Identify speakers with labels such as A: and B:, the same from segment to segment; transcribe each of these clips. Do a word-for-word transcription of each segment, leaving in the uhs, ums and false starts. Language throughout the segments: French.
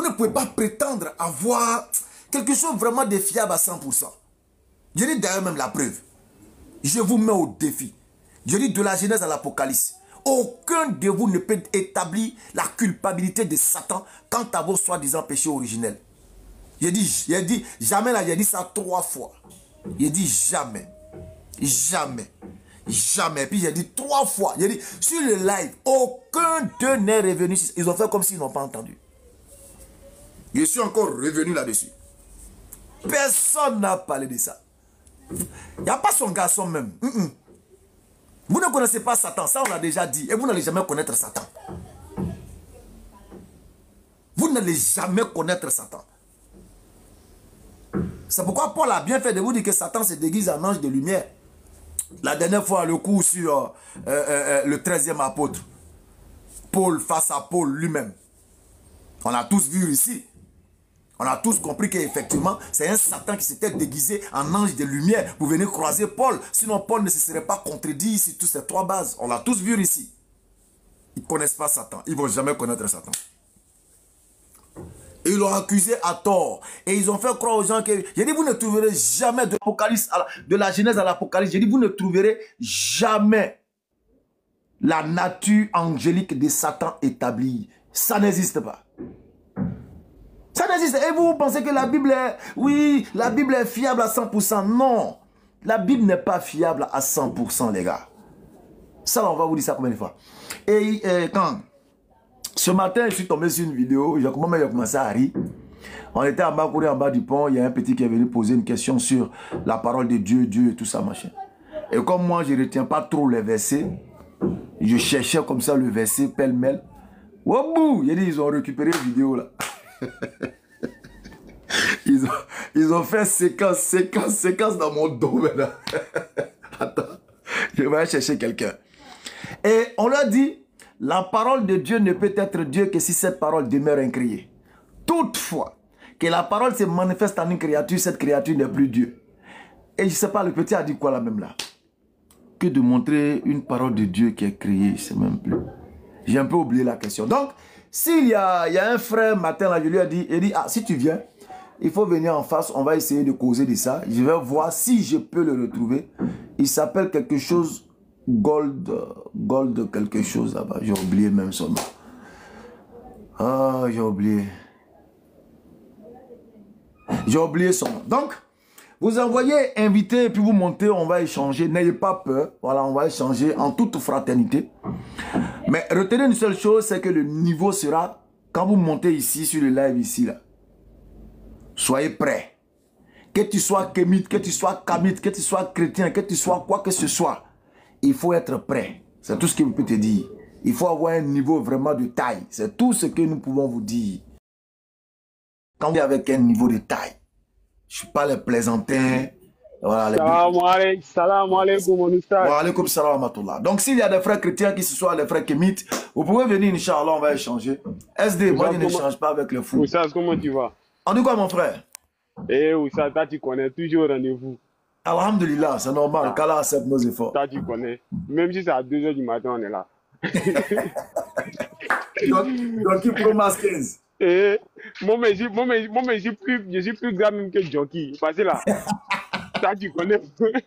A: Vous ne pouvez pas prétendre avoir quelque chose vraiment de fiable à cent pour cent. Je dis d'ailleurs même la preuve. Je vous mets au défi. Je dis de la Genèse à l'Apocalypse. Aucun de vous ne peut établir la culpabilité de Satan quant à vos soi-disant péchés originels. J'ai dit, j'ai dit, jamais là, j'ai dit ça trois fois. J'ai dit jamais. Jamais. Jamais. Puis j'ai dit trois fois. J'ai dit, sur le live, aucun d'eux n'est revenu. Ils ont fait comme s'ils n'ont pas entendu. Je suis encore revenu là-dessus. Personne n'a parlé de ça. Il n'y a pas son garçon même. Mm -mm. Vous ne connaissez pas Satan, ça on l'a déjà dit. Et vous n'allez jamais connaître Satan. Vous n'allez jamais connaître Satan. C'est pourquoi Paul a bien fait de vous dire que Satan se déguise en ange de lumière. La dernière fois, le coup sur euh, euh, euh, le treizième apôtre. Paul face à Paul lui-même. On a tous vu ici. On a tous compris qu'effectivement, c'est un Satan qui s'était déguisé en ange de lumière pour venir croiser Paul. Sinon, Paul ne se serait pas contredit sur toutes ces trois bases. On l'a tous vu ici. Ils ne connaissent pas Satan. Ils ne vont jamais connaître Satan. Et ils l'ont accusé à tort. Et ils ont fait croire aux gens que... J'ai dit, vous ne trouverez jamais de l'Apocalypse, de la Genèse à l'Apocalypse. J'ai dit, vous ne trouverez jamais la nature angélique de Satan établie. Ça n'existe pas. Ça n'existe. Et vous, vous pensez que la Bible est... Oui, la Bible est fiable à cent pour cent. Non. La Bible n'est pas fiable à cent pour cent, les gars. Ça, on va vous dire ça combien de fois. Et, et quand... Ce matin, je suis tombé sur une vidéo. J'ai commencé à rire. On était en bas, courir en bas du pont. Il y a un petit qui est venu poser une question sur la parole de Dieu, Dieu et tout ça, machin. Et comme moi, je ne retiens pas trop les versets, je cherchais comme ça le verset pêle-mêle. Wabou! J'ai dit, ils ont récupéré la vidéo là. Ils ont, ils ont fait séquence, séquence, séquence dans mon dos maintenant. Attends, je vais aller chercher quelqu'un. Et on leur dit, la parole de Dieu ne peut être Dieu que si cette parole demeure incréée. Toutefois, que la parole se manifeste en une créature, cette créature n'est plus Dieu. Et je ne sais pas, le petit a dit quoi là même là? Que de montrer une parole de Dieu qui est créée, je ne sais même plus. J'ai un peu oublié la question. Donc, s'il y a, il y a un frère matin là, je lui ai dit, il dit, ah, si tu viens, il faut venir en face, on va essayer de causer de ça. Je vais voir si je peux le retrouver. Il s'appelle quelque chose, Gold, Gold quelque chose là-bas. J'ai oublié même son nom. Ah, j'ai oublié. J'ai oublié son nom. Donc, vous envoyez invité et puis vous montez, on va échanger. N'ayez pas peur. Voilà, on va échanger en toute fraternité. Mais retenez une seule chose, c'est que le niveau sera, quand vous montez ici, sur le live ici, là, soyez prêts. Que tu sois kémite, que tu sois kamite, que tu sois chrétien, que tu sois quoi que ce soit, il faut être prêt. C'est tout ce que je peux te dire. Il faut avoir un niveau vraiment de taille. C'est tout ce que nous pouvons vous dire. Quand vous êtes avec un niveau de taille, je ne suis pas les plaisantins. Voilà, les...
B: Salam alaikum, mon ustaz.
A: Wa alaikum salam wa rahmatullah. Donc, s'il y a des frères chrétiens qui se soient des frères kémites, vous pouvez venir, Inch'Allah, on va échanger. S D, moi, je n'échange pas avec les fous.
B: Ustaz, comment tu vas?
A: On dit quoi, mon frère?
B: Eh, Ustaz, toi, tu connais toujours rendez-vous.
A: Alhamdulillah, c'est normal. Ah. Qu'Allah accepte nos efforts.
B: Toi, tu connais. Même si c'est à deux heures du matin, on est là.
A: donc, donc, il promet quinze.
B: Eh, moi, mais je, moi, mais, moi, mais je suis plus, je suis plus grand même que Jockey. Parce que là, toi, tu connais.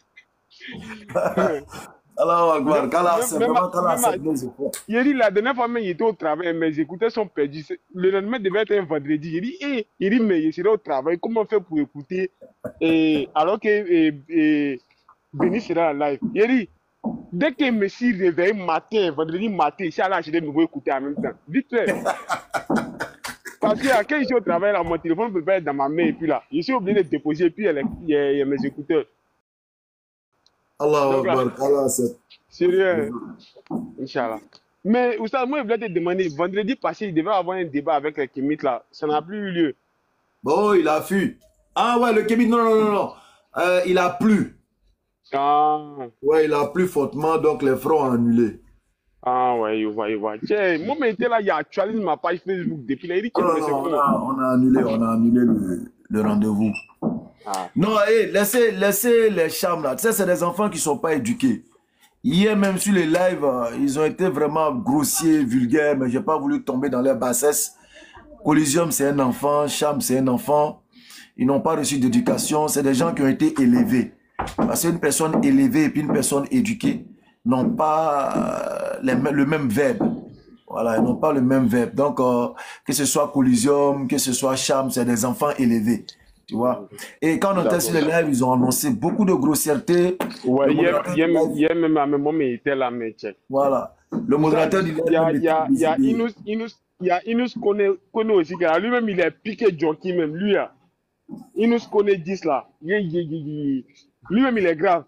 A: Alors, Akbar, Kala, c'est vraiment Kala, c'est nos efforts.
B: Il dit, la dernière fois, il était au travail, mes écouteurs sont perdus. Le lendemain devait être un vendredi. Il dit, eh, il dit, mais je serai au travail, comment faire pour écouter? Et alors que et, et, Béni sera en live. Il dit, dès que je me suis réveillé matin, vendredi matin, je suis allé acheter de nouveau écouter en même temps. Vite fait. Parce que quand je suis au travail, là, mon téléphone ne peut pas être dans ma main. Et puis là, je suis obligé de déposer. Et puis il y, y a mes écouteurs.
A: Allah Akbar, Allah c'est.
B: Sérieux. Inch'Allah. Mais Oustaz, moi, je voulais te demander, vendredi passé, il devait avoir un débat avec les kémites là. Ça n'a plus eu lieu.
A: Bon, il a fui. Ah ouais, le kémite, non, non, non, non. Euh, il a plu.
B: Ah.
A: Ouais, il a plu fortement, donc les fronts ont annulé.
B: Ah ouais, je vois, je vois. Tiens, moi, mais là, il a actualisé ma page Facebook depuis là. Il dit que
A: non, non, on, a, on a annulé, on a annulé le, le rendez-vous. Ah. Non, hey, laissez, laissez les chambres là. Tu sais, c'est des enfants qui ne sont pas éduqués. Hier, même sur les lives, euh, ils ont été vraiment grossiers, vulgaires, mais je n'ai pas voulu tomber dans leur bassesse. Coliseum, c'est un enfant. Cham, c'est un enfant. Ils n'ont pas reçu d'éducation. C'est des gens qui ont été élevés. Parce qu'une personne élevée et puis une personne éduquée n'ont pas euh, les, le même verbe. Voilà, ils n'ont pas le même verbe. Donc, euh, que ce soit Coliseum, que ce soit Cham, c'est des enfants élevés. Tu vois. Et quand on était sur les lives, ils ont annoncé beaucoup de grossièreté.
B: Ouais, hier, hier, hier même à moment, il était là, mais check.
A: Voilà. Le modérateur du live.
B: Il y a, il y a, il y a Inus, Inus, il y a Inus connaît, connaît aussi, lui-même, il est piqué Jockey même, lui, là. Inus connaît dix là. Lui-même, il est grave.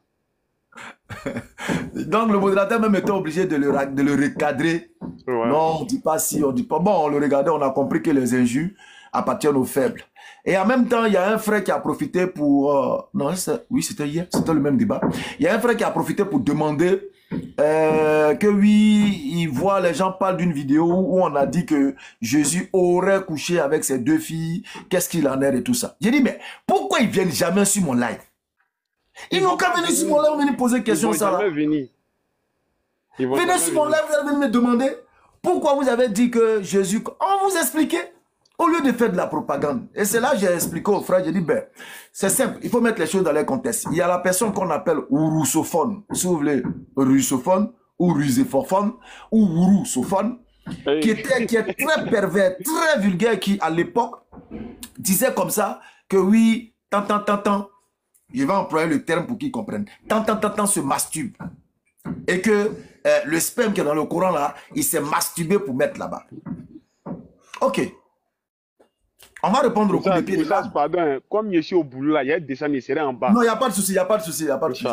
A: Donc, le modérateur même était obligé de le, de le recadrer. Ouais. Non, on ne dit pas si, on ne dit pas. Bon, on le regardait, on a compris que les injures appartiennent aux faibles. Et en même temps, il y a un frère qui a profité pour... Euh, non, oui, c'était hier, c'était le même débat. Il y a un frère qui a profité pour demander euh, que oui, il voit les gens parlent d'une vidéo où on a dit que Jésus aurait couché avec ses deux filles. Qu'est-ce qu'il en est et tout ça. J'ai dit, mais pourquoi ils viennent jamais sur mon live? Ils, ils n'ont qu'à venir sur mon live, venir poser question ça là. Venir. Venez sur mon live, vous allez me demander pourquoi vous avez dit que Jésus... On vous expliquait. Au lieu de faire de la propagande. Et c'est là que j'ai expliqué aux frères, j'ai dit, ben, c'est simple, il faut mettre les choses dans leur contexte. Il y a la personne qu'on appelle russophone, si vous voulez, russophone, ou ruséfophone, ou russophone, qui était, qui est très pervers, très vulgaire, qui, à l'époque, disait comme ça, que oui, tant, tant, tant, tant, je vais employer le terme pour qu'ils comprennent, tant, tant, tant, tant se masturbe. Et que euh, le sperme qui est dans le Coran là, il s'est masturbé pour mettre là-bas. Ok. On va répondre au coup de pied.
B: Pardon, comme je suis au boulot là, il y a des gens qui seraient en bas.
A: Non, il n'y a pas de souci, il n'y a pas de souci, il n'y a pas de souci.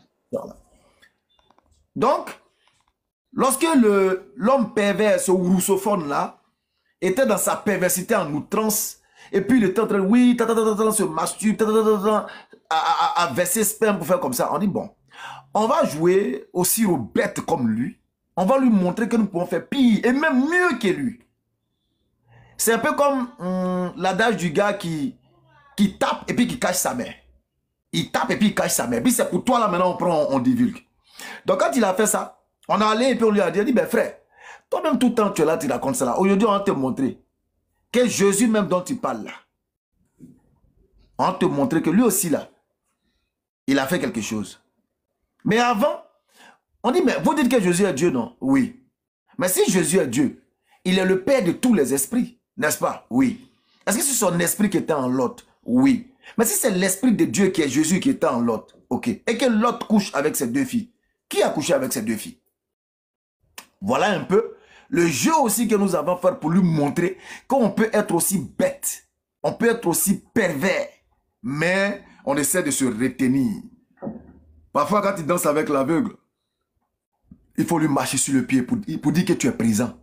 A: Donc, lorsque l'homme pervers, ce russophone là, était dans sa perversité en outrance, et puis il était en train de, oui, ta, ta, ta, ta, ta, se masturbe, ta, ta, ta, ta, ta, à, à, à verser sperme pour faire comme ça. On dit, bon, on va jouer aussi aux bêtes comme lui. On va lui montrer que nous pouvons faire pire et même mieux que lui. C'est un peu comme hum, l'adage du gars qui, qui tape et puis qui cache sa main. Il tape et puis il cache sa main. Puis c'est pour toi là maintenant on prend, on, on divulgue. Donc quand il a fait ça, on est allé et puis on lui a dit, il a dit ben frère, toi-même tout le temps tu es là, tu racontes ça là. Aujourd'hui on va te montrer que Jésus même dont tu parles là, on va te montrer que lui aussi là, il a fait quelque chose. Mais avant, on dit mais vous dites que Jésus est Dieu, non? Oui. Mais si Jésus est Dieu, il est le Père de tous les esprits. N'est-ce pas? Oui. Est-ce que c'est son esprit qui était en Lot? Oui. Mais si c'est l'esprit de Dieu qui est Jésus qui était en Lot, ok. Et que Lot couche avec ses deux filles. Qui a couché avec ses deux filles? Voilà un peu le jeu aussi que nous avons fait pour lui montrer qu'on peut être aussi bête. On peut être aussi pervers. Mais on essaie de se retenir. Parfois quand il danse avec l'aveugle, il faut lui marcher sur le pied pour, pour dire que tu es présent.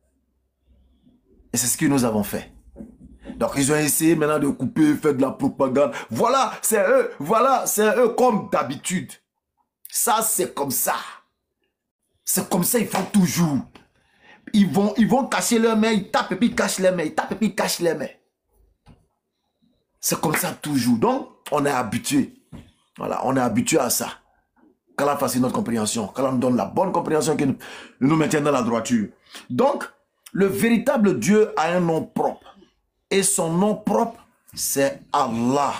A: Et c'est ce que nous avons fait. Donc ils ont essayé maintenant de couper, faire de la propagande. Voilà, c'est eux, voilà, c'est eux comme d'habitude. Ça, c'est comme ça. C'est comme ça, ils font toujours. Ils vont, ils vont cacher leurs mains, ils tapent et puis ils cachent les mains, ils tapent et puis ils cachent les mains. C'est comme ça toujours. Donc, on est habitué. Voilà, on est habitué à ça. Qu'Allah fasse notre compréhension, qu'Allah nous donne la bonne compréhension, que nous nous maintienne dans la droiture. Donc, le véritable Dieu a un nom propre. Et son nom propre, c'est Allah.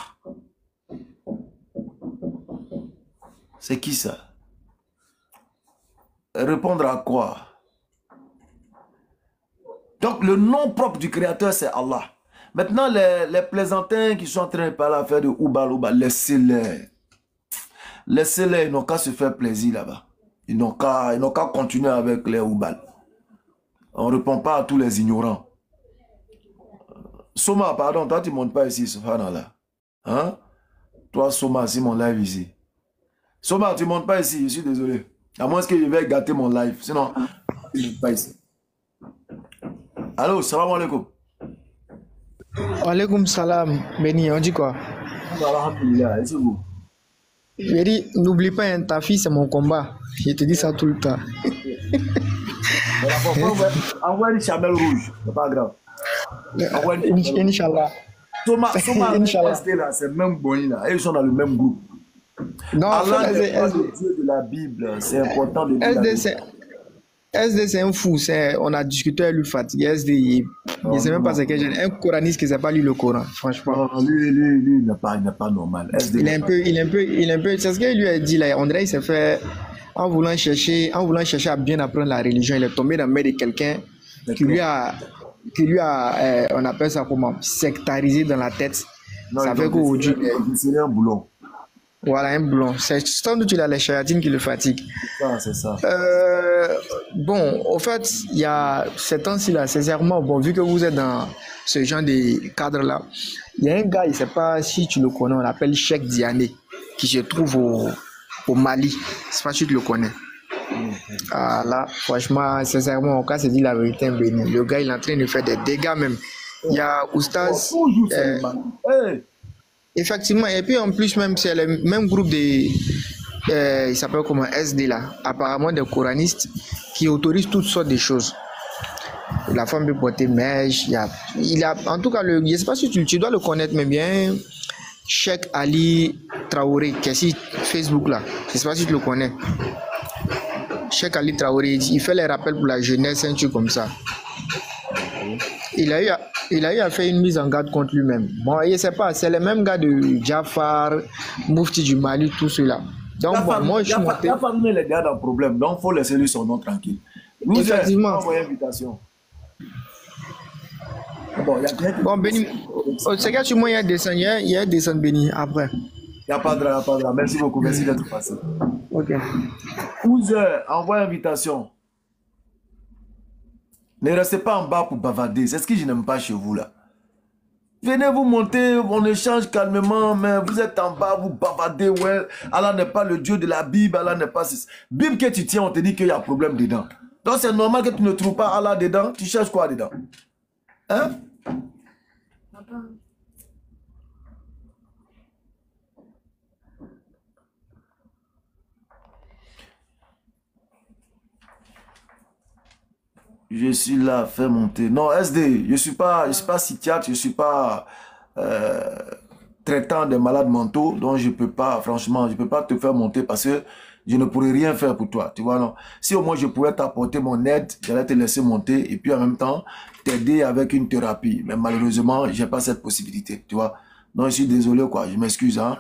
A: C'est qui ça? Répondre à quoi? Donc, le nom propre du Créateur, c'est Allah. Maintenant, les, les plaisantins qui sont en train de parler à faire de oubal, oubal, laissez-les. Laissez-les, ils n'ont qu'à se faire plaisir là-bas. Ils n'ont qu'à qu'à continuer avec les oubal. On ne répond pas à tous les ignorants. Soma, pardon, toi tu ne montes pas ici, subhanallah. Hein? Toi, Soma, c'est mon live ici. Soma, tu ne montes pas ici, je suis désolé. À moins que je vais gâter mon live. Sinon, je ne monte pas ici. Allô, salam alaikum.
C: Alaikum salam, Béni, on dit quoi?
A: Alhamdulillah, c'est vous.
C: Béni, n'oublie pas, hein, ta fille, c'est mon combat. Je te dis ça tout le temps.
A: Envoie une chamelle rouge, c'est pas grave.
C: Inch'Allah.
A: Thomas, c'est le même boy là. Ils sont dans le même groupe.
C: Non,
A: Allah est le Dieu de la Bible. C'est important de dire.
C: S D, c'est un fou. On a discuté avec lui, fatigué. S D, il ne sait même pas ce qu'est un coraniste qui ne sait pas lire le Coran, franchement.
A: Non, lui, lui, lui, il n'est pas, pas normal. S D,
C: il est un peu, il est un peu, il est un peu. C'est ce qu'il lui a dit là. On dirait qu'il s'est fait, en voulant chercher, en voulant chercher à bien apprendre la religion, il est tombé dans le main de quelqu'un qui lui a, qui lui a, euh, on appelle ça comment, sectarisé dans la tête.
A: Non,
C: ça fait qu'aujourd'hui,
A: c'est un boulon.
C: Voilà, un boulon. C'est sans doute il a les chératines qui le fatiguent.
A: C'est ça, c'est ça.
C: Euh, bon, au fait, il y a ces temps-ci là, sincèrement, bon, vu que vous êtes dans ce genre de cadre-là, il y a un gars, je ne sais pas si tu le connais, on l'appelle Cheikh Diané, qui se trouve au, au Mali. Je ne sais pas si tu le connais. Mm-hmm. Ah, là, franchement, sincèrement, au cas, c'est dit la vérité, le gars, il est en train de faire des dégâts même. Il y a Oustaz.
A: Oh, euh, hey.
C: Effectivement, et puis en plus, même c'est le même groupe de. Euh, il s'appelle comment S D là, apparemment des coranistes qui autorisent toutes sortes de choses. La femme peut porter mèche, il y a, il a, en tout cas, le, je ne sais pas si tu, tu dois le connaître, mais bien, Cheikh Ali Traoré, qui est sur Facebook là, je ne sais pas si tu le connais. Cheikh Ali Traoré, il fait les rappels pour la jeunesse, un truc comme ça. Il a eu à, il a eu à faire une mise en garde contre lui-même. Bon, je ne sais pas, c'est le même gars de Jafar, Moufti du Mali, tout cela. Donc,
A: Jafar,
C: bon, moi, je suis monté.
A: Jafar met les gars dans le problème, donc il faut laisser lui son nom tranquille. Nous,
C: effectivement.
A: Envoyé invitation. Bon, il y a bien
C: Bon, Béni, c'est que tu moi, il y a descend, il y a descend Béni après.
A: Il n'y a pas de drame, pas de drame. Merci beaucoup, merci d'être passé.
C: Ok.
A: Ouzer, envoie invitation. Ne restez pas en bas pour bavarder. C'est ce que je n'aime pas chez vous là. Venez vous monter, on échange calmement, mais vous êtes en bas, vous bavardez. Ouais, Allah n'est pas le Dieu de la Bible, Allah n'est pas... Bible que tu tiens, on te dit qu'il y a un problème dedans. Donc c'est normal que tu ne trouves pas Allah dedans. Tu cherches quoi dedans? Hein? Papa. Je suis là, fais monter. Non, S D, je ne suis pas, je suis pas psychiatre, je ne suis pas euh, traitant des malades mentaux, donc je ne peux pas, franchement, je ne peux pas te faire monter parce que je ne pourrais rien faire pour toi, tu vois, non. Si au moins je pouvais t'apporter mon aide, j'allais te laisser monter et puis en même temps, t'aider avec une thérapie. Mais malheureusement, je n'ai pas cette possibilité, tu vois. Donc je suis désolé, quoi, je m'excuse, hein.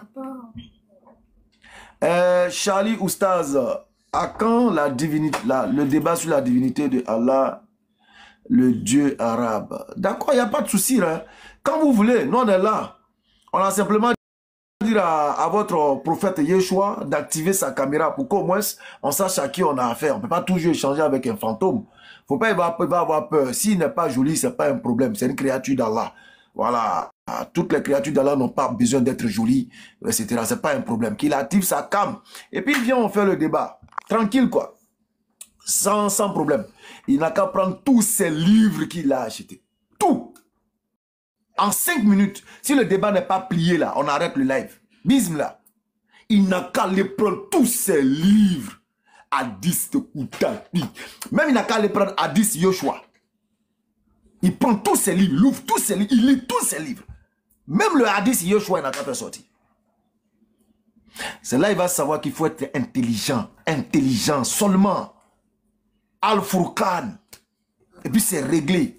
A: Euh, Charlie Oustaz, à quand la divinité, la, le débat sur la divinité de Allah, le Dieu arabe? D'accord, il n'y a pas de souci. Hein. Quand vous voulez, nous on est là. On a simplement dit à, à votre prophète Yeshua d'activer sa caméra pour qu'au moins on sache à qui on a affaire. On ne peut pas toujours échanger avec un fantôme. Il ne faut pas avoir, pas avoir peur. S'il n'est pas joli, ce n'est pas un problème. C'est une créature d'Allah. Voilà. Toutes les créatures d'Allah n'ont pas besoin d'être jolies, et cetera. Ce n'est pas un problème. Qu'il active sa cam. Et puis, il vient, on fait le débat. Tranquille, quoi. Sans, sans problème. Il n'a qu'à prendre tous ces livres qu'il a achetés. Tout. En cinq minutes. Si le débat n'est pas plié, là, on arrête le live. Bism, là. Il n'a qu'à les prendre tous ces livres. Hadith de Koutapi. Même il n'a qu'à les prendre Hadith Yoshua. Il prend tous ces livres, il ouvre tous ces livres, il lit tous ces livres. Même le Hadith Yoshua, il n'a qu'à faire sortir. C'est là qu'il va savoir qu'il faut être intelligent. Intelligent seulement. Al-Furqan. Et puis c'est réglé.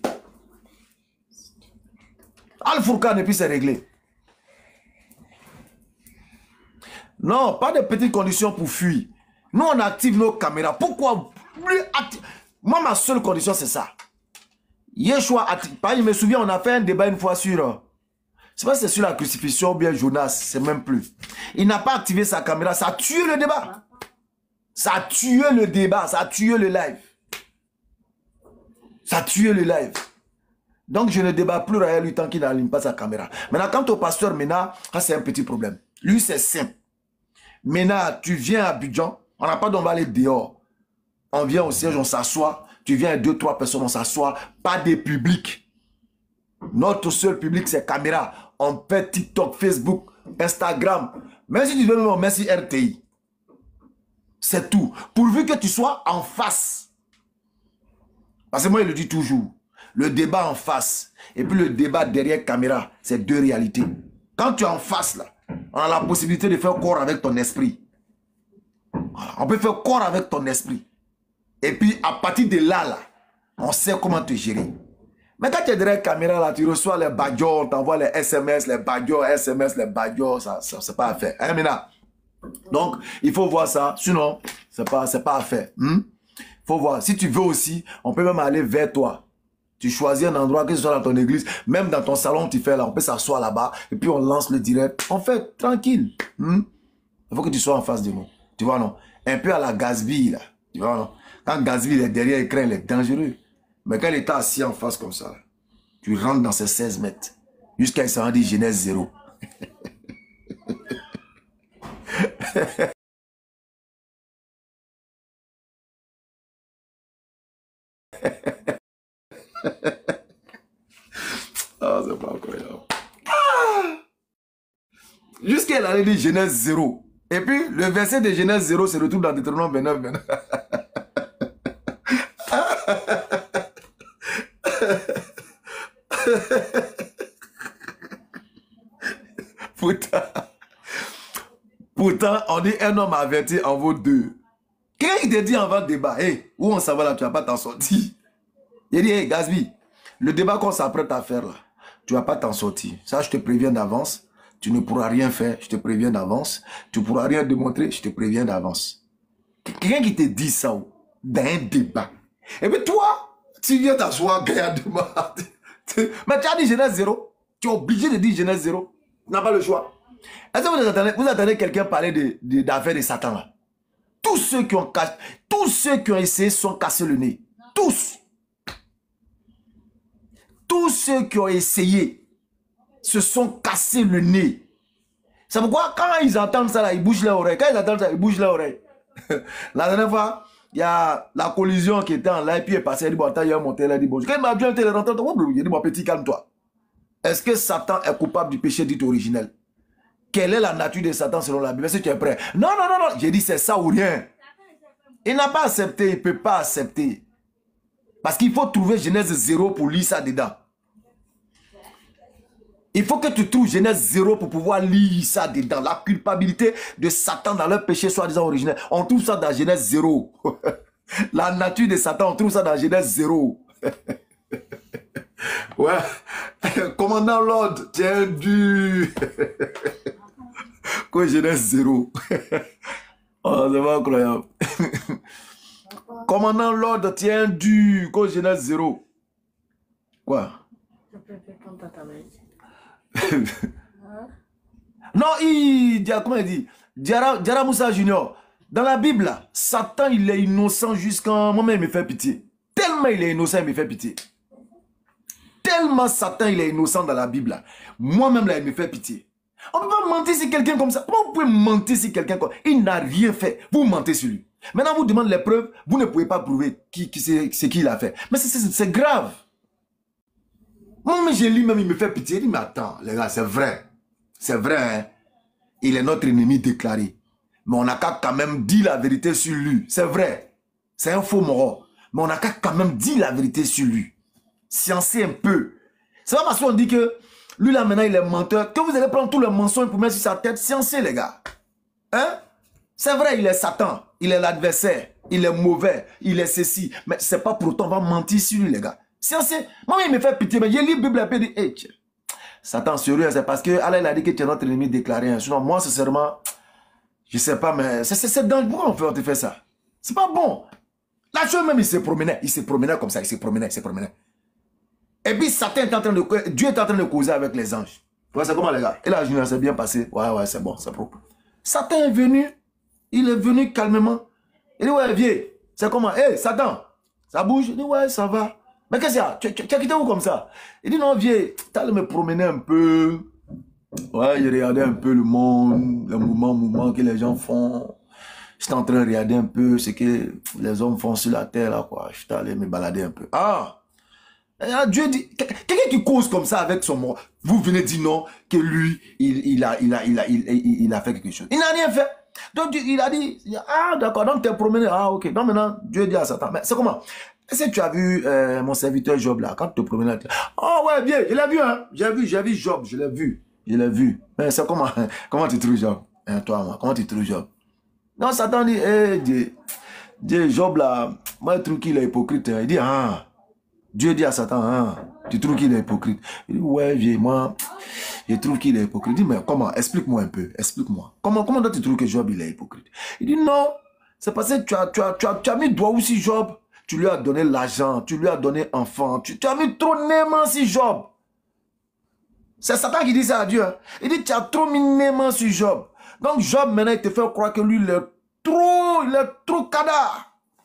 A: Al-Furqan et puis c'est réglé. Non, pas de petites conditions pour fuir. Nous, on active nos caméras. Pourquoi Moi, ma seule condition, c'est ça. Yeshua, je me souviens, on a fait un débat une fois sur... Je ne sais pas si c'est sur la crucifixion ou bien Jonas, c'est même plus. Il n'a pas activé sa caméra, ça a tué le débat. Ça a tué le débat, ça a tué le live. Ça a tué le live. Donc je ne débat plus avec lui tant qu'il n'allume pas sa caméra. Maintenant, quant au pasteur Mena, c'est un petit problème. Lui, c'est simple. Mena, tu viens à Abidjan, on n'a pas d'on va aller dehors. On vient au siège, on s'assoit. Tu viens deux, trois personnes, on s'assoit. Pas des publics. Notre seul public, c'est caméra. On fait TikTok, Facebook, Instagram. Même si tu veux, on met sur R T I. C'est tout. Pourvu que tu sois en face. Parce que moi, je le dis toujours. Le débat en face et puis le débat derrière caméra, c'est deux réalités. Quand tu es en face, là, on a la possibilité de faire corps avec ton esprit. Voilà. On peut faire corps avec ton esprit. Et puis, à partir de là, là, on sait comment te gérer. Mais quand tu es derrière la caméra, là, tu reçois les badjors, on t'envoie les S M S, les badjors, S M S, les badjors, ça, ça c'est pas à faire. Hein, maintenant? Donc, il faut voir ça. Sinon, c'est pas, c'est pas à faire. Hmm? Faut voir. Si tu veux aussi, on peut même aller vers toi. Tu choisis un endroit, que ce soit dans ton église, même dans ton salon, tu fais là, on peut s'asseoir là-bas, et puis on lance le direct. On fait tranquille. Hmm? Il faut que tu sois en face de nous. Tu vois, non? Un peu à la Gatsby, là. Tu vois, non? Quand Gatsby est derrière l'écran, il est dangereux. Mais quand il est assis en face comme ça, tu rentres dans ces seize mètres. Jusqu'à ce qu'il dit Genèse zéro. Ah, c'est pas incroyable. Ah! Jusqu'à il allait dire Genèse zéro. Et puis, le verset de Genèse zéro se retrouve dans Deutéronome vingt-neuf, vingt-neuf. Pourtant, pourtant, on dit un homme averti en vaut deux. Quelqu'un qui te dit avant le débat, hey, où on s'en va là, tu vas pas t'en sortir. Il dit, hey, Gatsby, le débat qu'on s'apprête à faire là, tu vas pas t'en sortir. Ça, je te préviens d'avance. Tu ne pourras rien faire, je te préviens d'avance. Tu ne pourras rien démontrer, je te préviens d'avance. Quelqu'un qui te dit ça dans un débat. Et puis toi, tu viens t'asseoir gaillardement. Mais tu as dit Genèse zéro. Tu es obligé de dire Genèse zéro. Tu n'as pas le choix. Est-ce que vous attendez, vous attendez quelqu'un parler de, de, d'affaires de Satan là? Tous ceux qui ont cassé, tous ceux qui ont essayé sont cassés le nez. Tous. Tous ceux qui ont essayé se sont cassés le nez. C'est pourquoi quand ils entendent ça là, ils bougent les oreilles. Quand ils entendent ça, ils bougent les oreilles. La dernière fois, il y a la collision qui était en live, puis il est passé, il dit, bon, attends, il a monté, il a dit, bon, quand il m'a dit, il est rentré, il dit, bon, petit, calme-toi. Est-ce que Satan est coupable du péché dit originel? Quelle est la nature de Satan selon la Bible? Est-ce que tu es prêt? Non, non, non, non. J'ai dit, c'est ça ou rien. Il n'a pas accepté, il ne peut pas accepter. Parce qu'il faut trouver Genèse zéro pour lire ça dedans. Il faut que tu trouves Genèse zéro pour pouvoir lire ça dedans. La culpabilité de Satan dans leur péché soi-disant originel. On trouve ça dans Genèse zéro. La nature de Satan, on trouve ça dans Genèse zéro. Ouais. Commandant Lord, tiens du. Quoi, Genèse zéro. Oh, c'est pas incroyable. Commandant Lord, tiens du. Quoi, Genèse zéro. Quoi? Non, il dit, comment il dit? Diara Moussa Junior. Dans la Bible, là, Satan, il est innocent jusqu'à moi-même, il me fait pitié. Tellement il est innocent, il me fait pitié. Tellement Satan, il est innocent dans la Bible, là. Moi-même, là, il me fait pitié. On ne peut pas mentir sur quelqu'un comme ça. Comment vous pouvez mentir sur quelqu'un comme ça? Il n'a rien fait. Vous mentez sur lui. Maintenant, vous demandez les preuves. Vous ne pouvez pas prouver qui, qui c'est ce qu'il a fait. Mais c'est grave. Moi, j'ai lu, même, il me fait pitié. Il dit, mais attends, les gars, c'est vrai. C'est vrai, hein. Il est notre ennemi déclaré. Mais on n'a qu'à quand même dire la vérité sur lui. C'est vrai. C'est un faux mort. Mais on n'a qu'à quand même dire la vérité sur lui. Sciencer un peu. C'est pas parce qu'on dit que lui, là, maintenant, il est menteur, que vous allez prendre tout le mensonge pour mettre sur sa tête. Sciencer, les gars. Hein? C'est vrai, il est Satan. Il est l'adversaire. Il est mauvais. Il est ceci. Mais c'est pas pour autant, on va mentir sur lui, les gars. Sciencer. Moi, il me fait pitié. Mais j'ai lu la Bible et puis il dit, hey, Satan, sérieux, c'est parce que Allah, il a dit que tu es notre ennemi déclaré. Sinon, moi, sincèrement, je sais pas, mais c'est dangereux. Pourquoi on fait, on te fait ça? C'est pas bon. La chose même, il se promenait. Il se promenait comme ça. Il se promenait, il se promenait. Et puis Satan est en train de... Dieu est en train de causer avec les anges. Tu vois, c'est comment les gars? Et la journée s'est bien passée. Ouais, ouais, c'est bon, c'est propre. Satan est venu. Il est venu calmement. Il dit, ouais, viens. C'est comment? Hé, hey, Satan, ça bouge? Il dit, ouais, ça va. Mais qu'est-ce qu'il y a? Tu, tu, tu as quitté où comme ça? Il dit, non, viens. Tu allais me promener un peu. Ouais, il regardait un peu le monde, le mouvement, mouvement que les gens font. J'étais en train de regarder un peu ce que les hommes font sur la terre, là, quoi. J'étais allé me balader un peu. Ah! Dieu dit, quelqu'un qui cause comme ça avec son mort, vous venez dire non, que lui, il, il, a, il, a, il, a, il, il, il a fait quelque chose. Il n'a rien fait. Donc il a dit, ah d'accord, donc tu es promené, ah ok. Donc maintenant, Dieu dit à Satan, mais c'est comment? Est-ce que tu as vu euh, mon serviteur Job là, quand tu te promenais? Oh ouais, bien, il a vu, hein. J'ai vu, j'ai vu Job, je l'ai vu. Je l'ai vu. Mais c'est comment, comment tu trouves Job? Hein, toi, moi, comment tu trouves Job? Non, Satan dit, eh Dieu. Dieu, Job là, moi je trouve qu'il est hypocrite. Il dit, ah, Dieu dit à Satan, ah, tu trouves qu'il est hypocrite? Il dit, ouais, vieux, moi, je trouve qu'il est hypocrite. Il dit, mais comment? Explique-moi un peu, explique-moi. Comment, comment tu trouves que Job, il est hypocrite? Il dit, non, c'est parce que tu as, tu as, tu as, tu as mis doigt aussi Job. Tu lui as donné l'argent, tu lui as donné enfant, tu, tu as mis trop nément sur Job. C'est Satan qui dit ça à Dieu. Hein. Il dit, tu as trop mis nément sur Job. Donc Job, maintenant, il te fait croire que lui, il est trop, il est trop cada.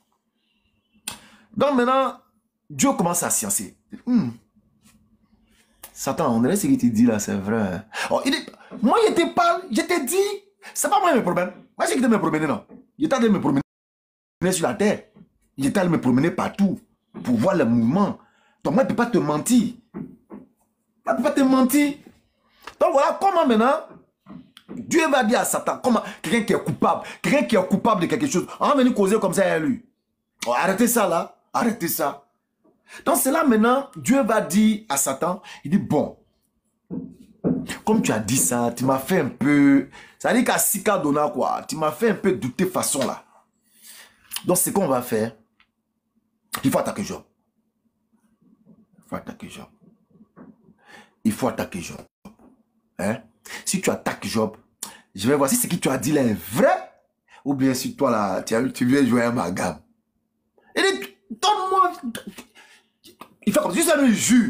A: Donc maintenant, Dieu commence à sciencer. Hmm. Satan, on dirait ce qu'il te dit là, c'est vrai. Hein. Oh, il dit, moi, je te parle, je te dis, c'est pas moi mes problèmes. Moi, c'est qui te me promener, non. Il est en train de me promener sur la terre. Il est en train de me promener partout pour voir le mouvement. Donc moi, je ne peux pas te mentir. Je ne peux pas te mentir. Donc voilà comment maintenant, Dieu va dire à Satan, comment quelqu'un qui est coupable, quelqu'un qui est coupable de quelque chose, on va venir causer comme ça à lui. Oh, arrêtez ça là, arrêtez ça. Donc c'est là maintenant, Dieu va dire à Satan, il dit, bon, comme tu as dit ça, tu m'as fait un peu, ça veut dire qu'à Sika Dona quoi, tu m'as fait un peu douter façon là. Donc c'est qu'on va faire. Il faut attaquer Job. Il faut attaquer Job. Il faut attaquer Job. Hein? Si tu attaques Job, je vais voir si ce que tu as dit là est vrai, ou bien si toi là, tu, as, tu viens jouer à ma gamme. Il dit, donne-moi. Il fait comme si ça me jure.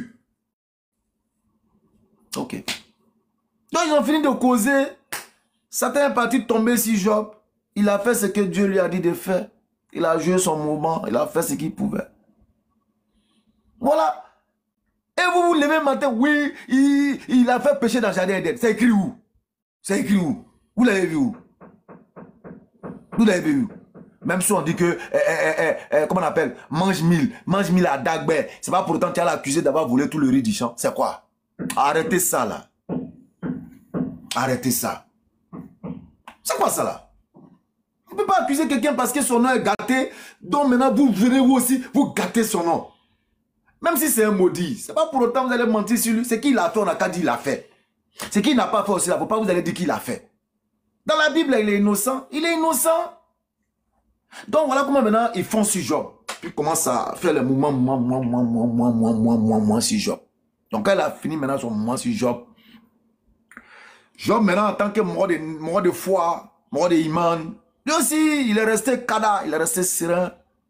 A: Ok. Donc ils ont fini de causer. Satan est parti tomber sur Job. Il a fait ce que Dieu lui a dit de faire. Il a joué son moment, il a fait ce qu'il pouvait. Voilà. Et vous vous levez le matin, oui, il, il a fait péché dans le jardin d'Éden. C'est écrit où? C'est écrit où? Vous l'avez vu où? Vous l'avez vu où? Même si on dit que, eh, eh, eh, eh, comment on appelle? Mange mille, mange mille à Dagbe. C'est pas pour autant que tu as l'accusé d'avoir volé tout le riz du champ. C'est quoi? Arrêtez ça là. Arrêtez ça. C'est quoi ça là? On ne peut pas accuser quelqu'un parce que son nom est gâté. Donc maintenant, vous venez vous aussi, vous gâtez son nom. Même si c'est un maudit. Ce n'est pas pour autant que vous allez mentir sur lui. C'est qu'il a fait, on a qu'à dire qu'il a fait. C'est qu'il n'a pas fait aussi. Il ne faut pas vous allez dire qu'il a fait. Dans la Bible, il est innocent. Il est innocent. Donc voilà comment maintenant, ils font sur Job. Puis ils commencent à faire le mouvement, moi, moi, moi, moi, moi, moi, moi, moi, moi, sur Job. Donc quand il a fini maintenant son mouvement sur Job, Job maintenant en tant que mort de, mort de foi, mort de iman, lui aussi, il est resté kada, il est resté serein.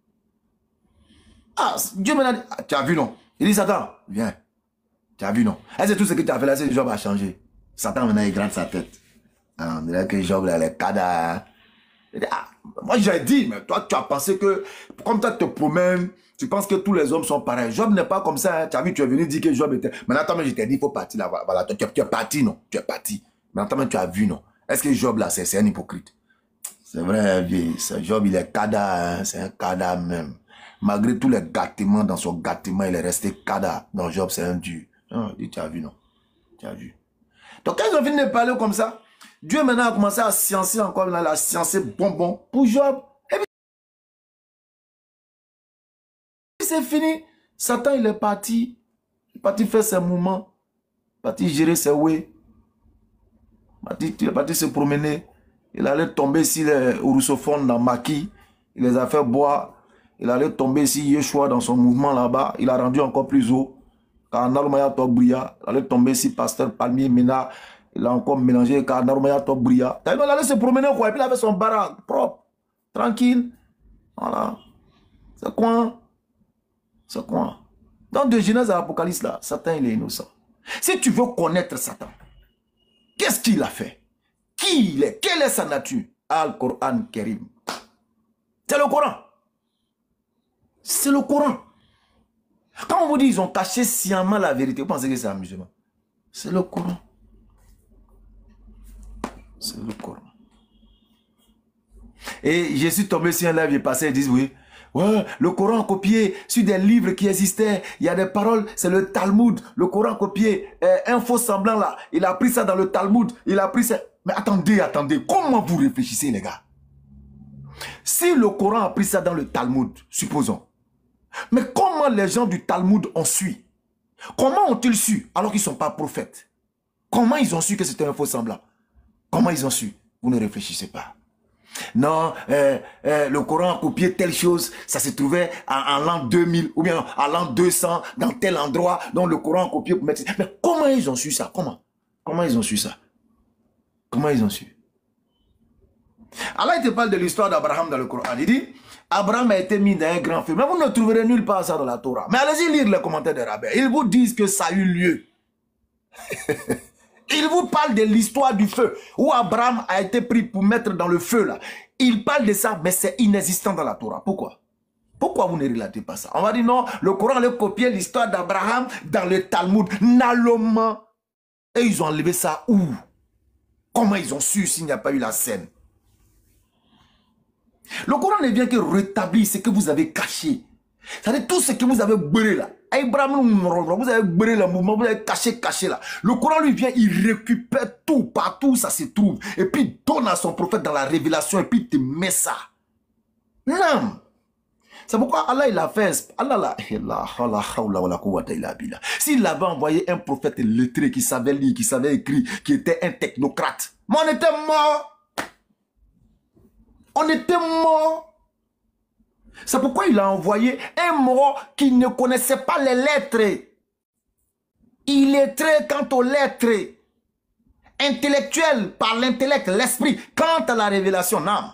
A: Ah, Dieu m'a dit, ah, tu as vu non? Il dit, Satan, viens. Tu as vu non? Est-ce que tout ce que tu as fait là, c'est Job a changé? Satan maintenant, il gratte sa tête. Ah, on dirait que Job, là, il est kada. Hein? Il dit, ah, moi j'ai dit, mais toi, tu as pensé que, comme toi, tu te promènes, tu penses que tous les hommes sont pareils. Job n'est pas comme ça. Hein? Tu as vu, tu es venu dire que Job était... Maintenant, toi, je t'ai dit, il faut partir là. Voilà, tu, tu es parti, non? Tu es parti. Maintenant, tu as vu, non? Est-ce que Job, là, c'est un hypocrite? C'est vrai, vieux. Job, il est kada, hein? C'est un kada même. Malgré tous les gâtements, dans son gâtement, il est resté kada. Donc Job, c'est un dur. Non, dit, tu as vu, non? Tu as vu. Donc quand ils ont fini de parler comme ça, Dieu maintenant a commencé à sciencer encore, il a sciencé bonbon pour Job. Et puis c'est fini. Satan, il est parti. Il est parti faire ses mouvements. Il est parti gérer ses way. Il est parti se promener. Il allait tomber ici les russophones dans Maki. Il les a fait boire. Il allait tomber ici Yeshua dans son mouvement là-bas. Il a rendu encore plus haut. Kanarumaya Tobria. Il allait tomber ici Pasteur Palmier Mena. Il a encore mélangé Kanarumaya Tobria. Il allait se promener quoi. Et puis il avait son baraque propre. Tranquille. Voilà. C'est quoi? C'est quoi? Dans de Genèse à l'Apocalypse là, Satan il est innocent. Si tu veux connaître Satan, qu'est-ce qu'il a fait? Qui il est? Quelle est sa nature? Al-Qur'an Karim. C'est le Coran. C'est le Coran. Quand on vous dit qu'ils ont caché sciemment la vérité, vous pensez que c'est amusement? C'est le Coran. C'est le Coran. Et je suis tombé sur un live, j'ai passé, ils disent oui. Ouais, le Coran copié sur des livres qui existaient. Il y a des paroles, c'est le Talmud. Le Coran copié, euh, un faux semblant là. Il a pris ça dans le Talmud. Il a pris ça. Mais attendez, attendez. Comment vous réfléchissez, les gars? Si le Coran a pris ça dans le Talmud, supposons. Mais comment les gens du Talmud ont su? Comment ont-ils su alors qu'ils ne sont pas prophètes? Comment ils ont su que c'était un faux semblant? Comment ils ont su? Vous ne réfléchissez pas. Non, euh, euh, le Coran a copié telle chose, ça se trouvait en, en l'an deux mille ou bien en l'an deux cents dans tel endroit, donc le Coran a copié pour mettre... Mais comment ils ont su ça? Comment? Comment ils ont su ça? Comment ils ont su? Allah, il te parle de l'histoire d'Abraham dans le Coran. Il dit, Abraham a été mis dans un grand feu. Mais vous ne trouverez nulle part ça dans la Torah. Mais allez-y lire les commentaires des rabbins. Ils vous disent que ça a eu lieu. Ils vous parlent de l'histoire du feu, où Abraham a été pris pour mettre dans le feu là. Ils parlent de ça, mais c'est inexistant dans la Torah. Pourquoi? Pourquoi vous ne relatez pas ça? On va dire non, le Coran a copié l'histoire d'Abraham dans le Talmud. Naloma. Et ils ont enlevé ça où? Comment ils ont su s'il n'y a pas eu la scène? Le Coran ne vient que rétablir ce que vous avez caché. C'est-à-dire tout ce que vous avez brûlé là. Abraham, vous avez brûlé le mouvement, vous avez caché, caché là. Le Coran lui vient, il récupère tout, partout où ça se trouve. Et puis donne à son prophète dans la révélation et puis il te met ça. Non. C'est pourquoi Allah il a fait. Allah là. S'il avait envoyé un prophète lettré qui savait lire, qui savait écrire, qui était un technocrate, mais on était mort. On était mort. C'est pourquoi il a envoyé un mort qui ne connaissait pas les lettres. Il est très quant aux lettres. Intellectuel par l'intellect, l'esprit. Quant à la révélation, non.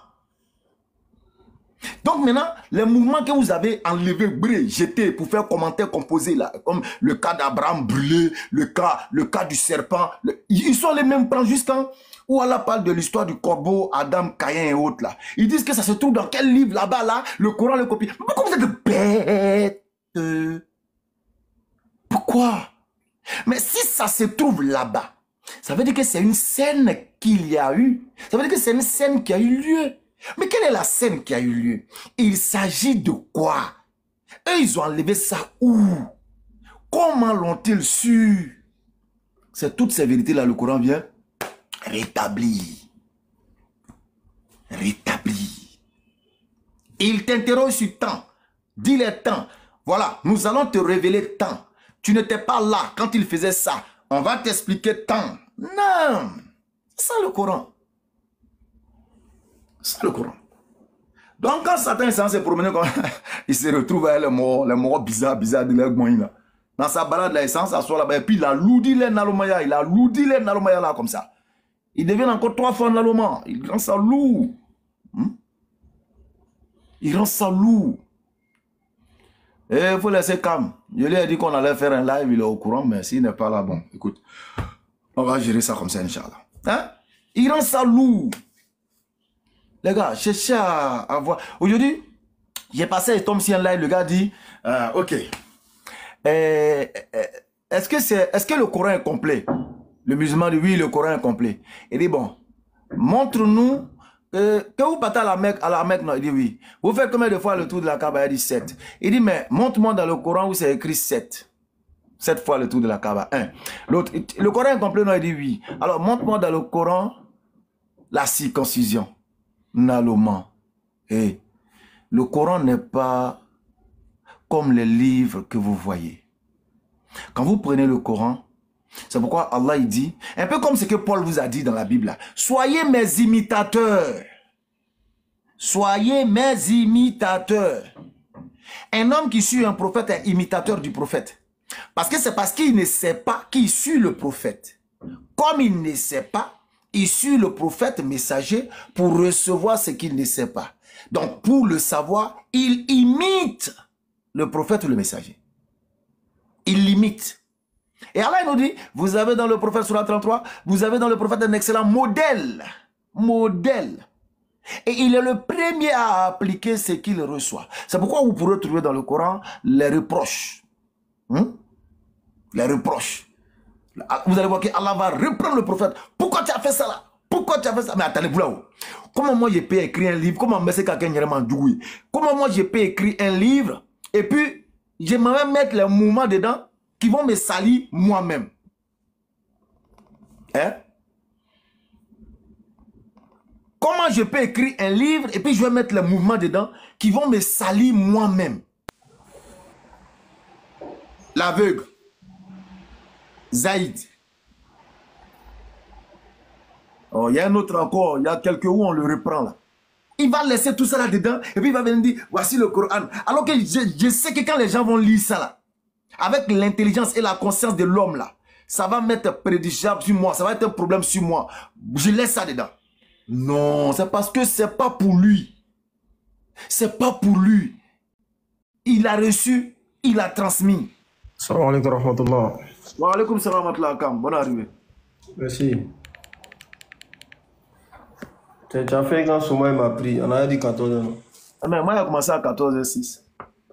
A: Donc maintenant, les mouvements que vous avez enlevés, brûlés, jetés pour faire commentaire composé là, comme le cas d'Abraham brûlé, le cas, le cas du serpent, le, ils sont les mêmes plans jusqu'en où Allah parle de l'histoire du corbeau, Adam, Caïn et autres là. Ils disent que ça se trouve dans quel livre là-bas là, le Coran le copie. Pourquoi vous êtes bêtes? Pourquoi? Mais si ça se trouve là-bas, ça veut dire que c'est une scène qu'il y a eu. Ça veut dire que c'est une scène qui a eu lieu. Mais quelle est la scène qui a eu lieu? Il s'agit de quoi? Eux, ils ont enlevé ça où? Comment l'ont-ils su? C'est toutes ces vérités-là, le Coran vient rétablir. Rétablir. Il t'interroge sur temps. Dis les temps. Voilà, nous allons te révéler temps. Tu n'étais pas là quand il faisait ça. On va t'expliquer temps. Non. C'est ça le Coran. C'est le Coran. Donc quand Satan est censé se promener, il se retrouve avec les morts, les morts bizarres, bizarres de l'Egmoïna. Dans sa balade, là, il s'assoit là-bas. Et puis il a loudi les Nalomaya. Il a loudi les Nalomaya là comme ça. Il devient encore trois fois Naloma. Il rend ça lourd. Hmm? Il rend ça lourd. Et il faut laisser calme. Je lui ai dit qu'on allait faire un live, il est au courant, mais s'il n'est pas là, bon, écoute, on va gérer ça comme ça, Inch'Allah. Hein? Il rend ça lourd. Les gars, cherchez à, à voir. Aujourd'hui, j'ai passé et tombe sur un live, le gars dit, euh, ok, euh, est-ce que, c'est, est-ce que le Coran est complet? Le musulman dit, oui, le Coran est complet. Il dit, bon, montre-nous euh, que vous partez à la Mecque, à la Mecque, non, il dit oui. Vous faites combien de fois le tour de la Kaaba? Il dit sept. Il dit, mais montre-moi dans le Coran où c'est écrit sept. sept fois le tour de la Kaaba. un. L'autre, le Coran est complet, non, il dit oui. Alors, montre-moi dans le Coran la circoncision. Naloma. Et le Coran n'est pas comme les livres que vous voyez. Quand vous prenez le Coran, c'est pourquoi Allah il dit, un peu comme ce que Paul vous a dit dans la Bible, là, soyez mes imitateurs. Soyez mes imitateurs. Un homme qui suit un prophète est imitateur du prophète. Parce que c'est parce qu'il ne sait pas qui suit le prophète. Comme il ne sait pas, il suit le prophète messager pour recevoir ce qu'il ne sait pas. Donc pour le savoir, il imite le prophète ou le messager. Il l'imite. Et Allah nous dit, vous avez dans le prophète Surah trente-trois, vous avez dans le prophète un excellent modèle. Modèle. Et il est le premier à appliquer ce qu'il reçoit. C'est pourquoi vous pourrez trouver dans le Coran les reproches. Hum? Les reproches. Vous allez voir qu'Allah va reprendre le prophète. Pourquoi tu as fait ça là? Pourquoi tu as fait ça? Mais attendez, vous là-haut. Comment moi je peux écrire un livre? Comment moi je peux Comment moi je peux écrire un livre? Et puis, je vais même mettre les mouvements dedans qui vont me salir moi-même. Hein? Comment je peux écrire un livre et puis je vais mettre les mouvements dedans qui vont me salir moi-même? L'aveugle. Zaïd. Oh, il y a un autre encore, il y a quelques où on le reprend là. Il va laisser tout ça là-dedans et puis il va venir dire, voici le Coran. Alors que je, je sais que quand les gens vont lire ça là, avec l'intelligence et la conscience de l'homme là, ça va mettre prédicable sur moi, ça va être un problème sur moi. Je laisse ça dedans. Non, c'est parce que c'est pas pour lui. C'est pas pour lui. Il a reçu, il a transmis.
D: Salam alaikum rahmatullah.
A: Wa alaikum salam rahmatullah kam. Bonne arrivée.
D: Merci. Tu as fait quand Souma m'a pris, on a dit quatorze heures.
A: Ah, mais moi, j'ai commencé à quatorze heures six.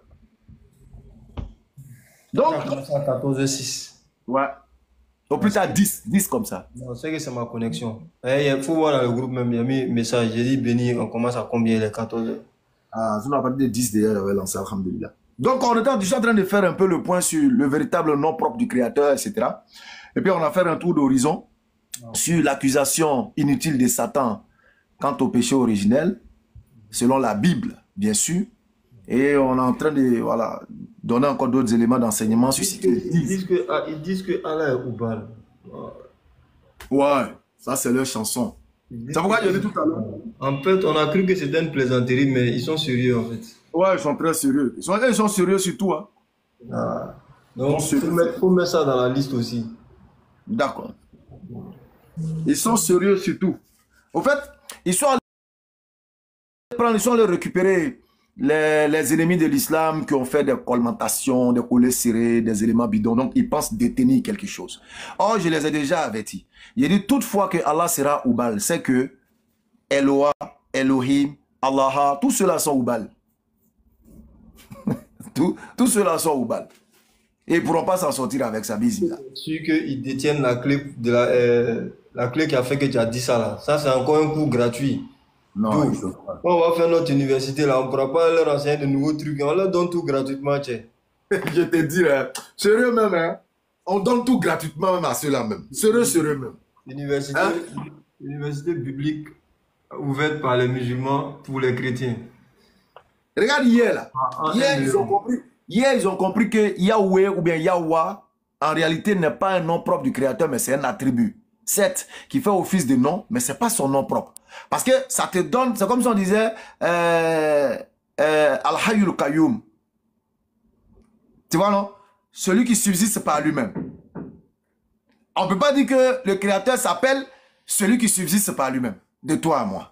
A: Donc,
D: j'ai commencé à quatorze heures six.
A: Ouais. Au plus tard, dix, dix comme ça.
D: Non, c'est que c'est ma connexion. Il faut voir dans le groupe même, il y a mis un message. J'ai dit, Béni, on commence à combien les quatorze heures?
A: Ah, sinon, à partir de dix, d'ailleurs, j'avais lancé, alhamdulillah. Donc, on était déjà en train de faire un peu le point sur le véritable nom propre du Créateur, et cetera. Et puis, on a fait un tour d'horizon oh. sur l'accusation inutile de Satan quant au péché originel, selon la Bible, bien sûr. Et on est en train de voilà, donner encore d'autres éléments d'enseignement sur ce qu'ils disent.
D: Ils disent que, ah, ils disent que Allah est Oubal.
A: Ouais, ça c'est leur chanson. C'est pourquoi je dis tout à l'heure.
D: En fait, on a cru que c'était une plaisanterie, mais ils sont sérieux en fait.
A: Ouais, ils sont très sérieux. Ils sont, ils sont sérieux surtout. Hein.
D: Ah. Donc, il faut mettre, faut mettre ça dans la liste aussi.
A: D'accord. Ils sont sérieux surtout. Au fait, ils sont allés prendre, ils sont allés récupérer les, les ennemis de l'islam qui ont fait des colmentations, des collets serrés, des éléments bidons. Donc, ils pensent détenir quelque chose. Or, je les ai déjà avertis. Il dit toutefois que Allah sera Oubal. C'est que Eloah, Elohim, Allah, tous ceux-là sont Oubal. Tous, tous ceux-là sont Oubal. Et ils ne pourront pas s'en sortir avec sa bisille.
D: Sûr qu'ils détiennent la clé, de la, euh, la clé qui a fait que tu as dit ça là. Ça, c'est encore un cours gratuit.
A: Non.
D: Tout. On va faire notre université là, on ne pourra pas leur enseigner de nouveaux trucs. On leur donne tout gratuitement. Tchè.
A: Je te dis, hein, sérieux même, hein, on donne tout gratuitement même à ceux-là même. Sérieux, sérieux même.
D: Université,
A: hein?
D: Université biblique ouverte par les musulmans pour les chrétiens.
A: Regarde hier là.
D: Ah,
A: hier, ils ont compris, hier, ils ont compris que Yahweh ou bien Yahweh, en réalité, n'est pas un nom propre du Créateur, mais c'est un attribut. Certes, qui fait office de nom, mais ce n'est pas son nom propre. Parce que ça te donne, c'est comme si on disait euh, euh, Al-Hayyul Qayyum. Tu vois, non? Celui qui subsiste par lui-même. On ne peut pas dire que le Créateur s'appelle celui qui subsiste par lui-même. De toi à moi.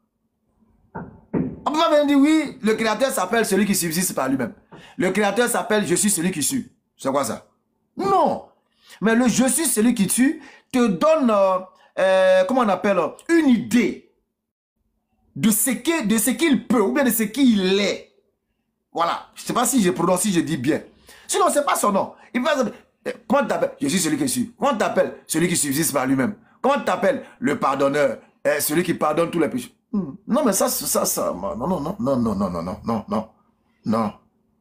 A: On ne peut pas venir dire oui, le Créateur s'appelle celui qui subsiste par lui-même. Le Créateur s'appelle je suis celui qui tue. C'est quoi ça? Non. Mais le je suis celui qui tue te donne, euh, euh, comment on appelle, une idée de ce qu'il de ce qu'il peut ou bien de ce qu'il est. Voilà. Je ne sais pas si je prononce, si je dis bien. Sinon, ce n'est pas son nom. Il va dire, comment tu t'appelles? Je suis celui qui tue. Comment tu t'appelles? Celui qui subsiste par lui-même. Comment tu t'appelles? Le pardonneur. Eh, celui qui pardonne tous les péchés. Hmm. Non, mais ça, ça, ça, non, non, non, non, non, non, non, non, non, non, non,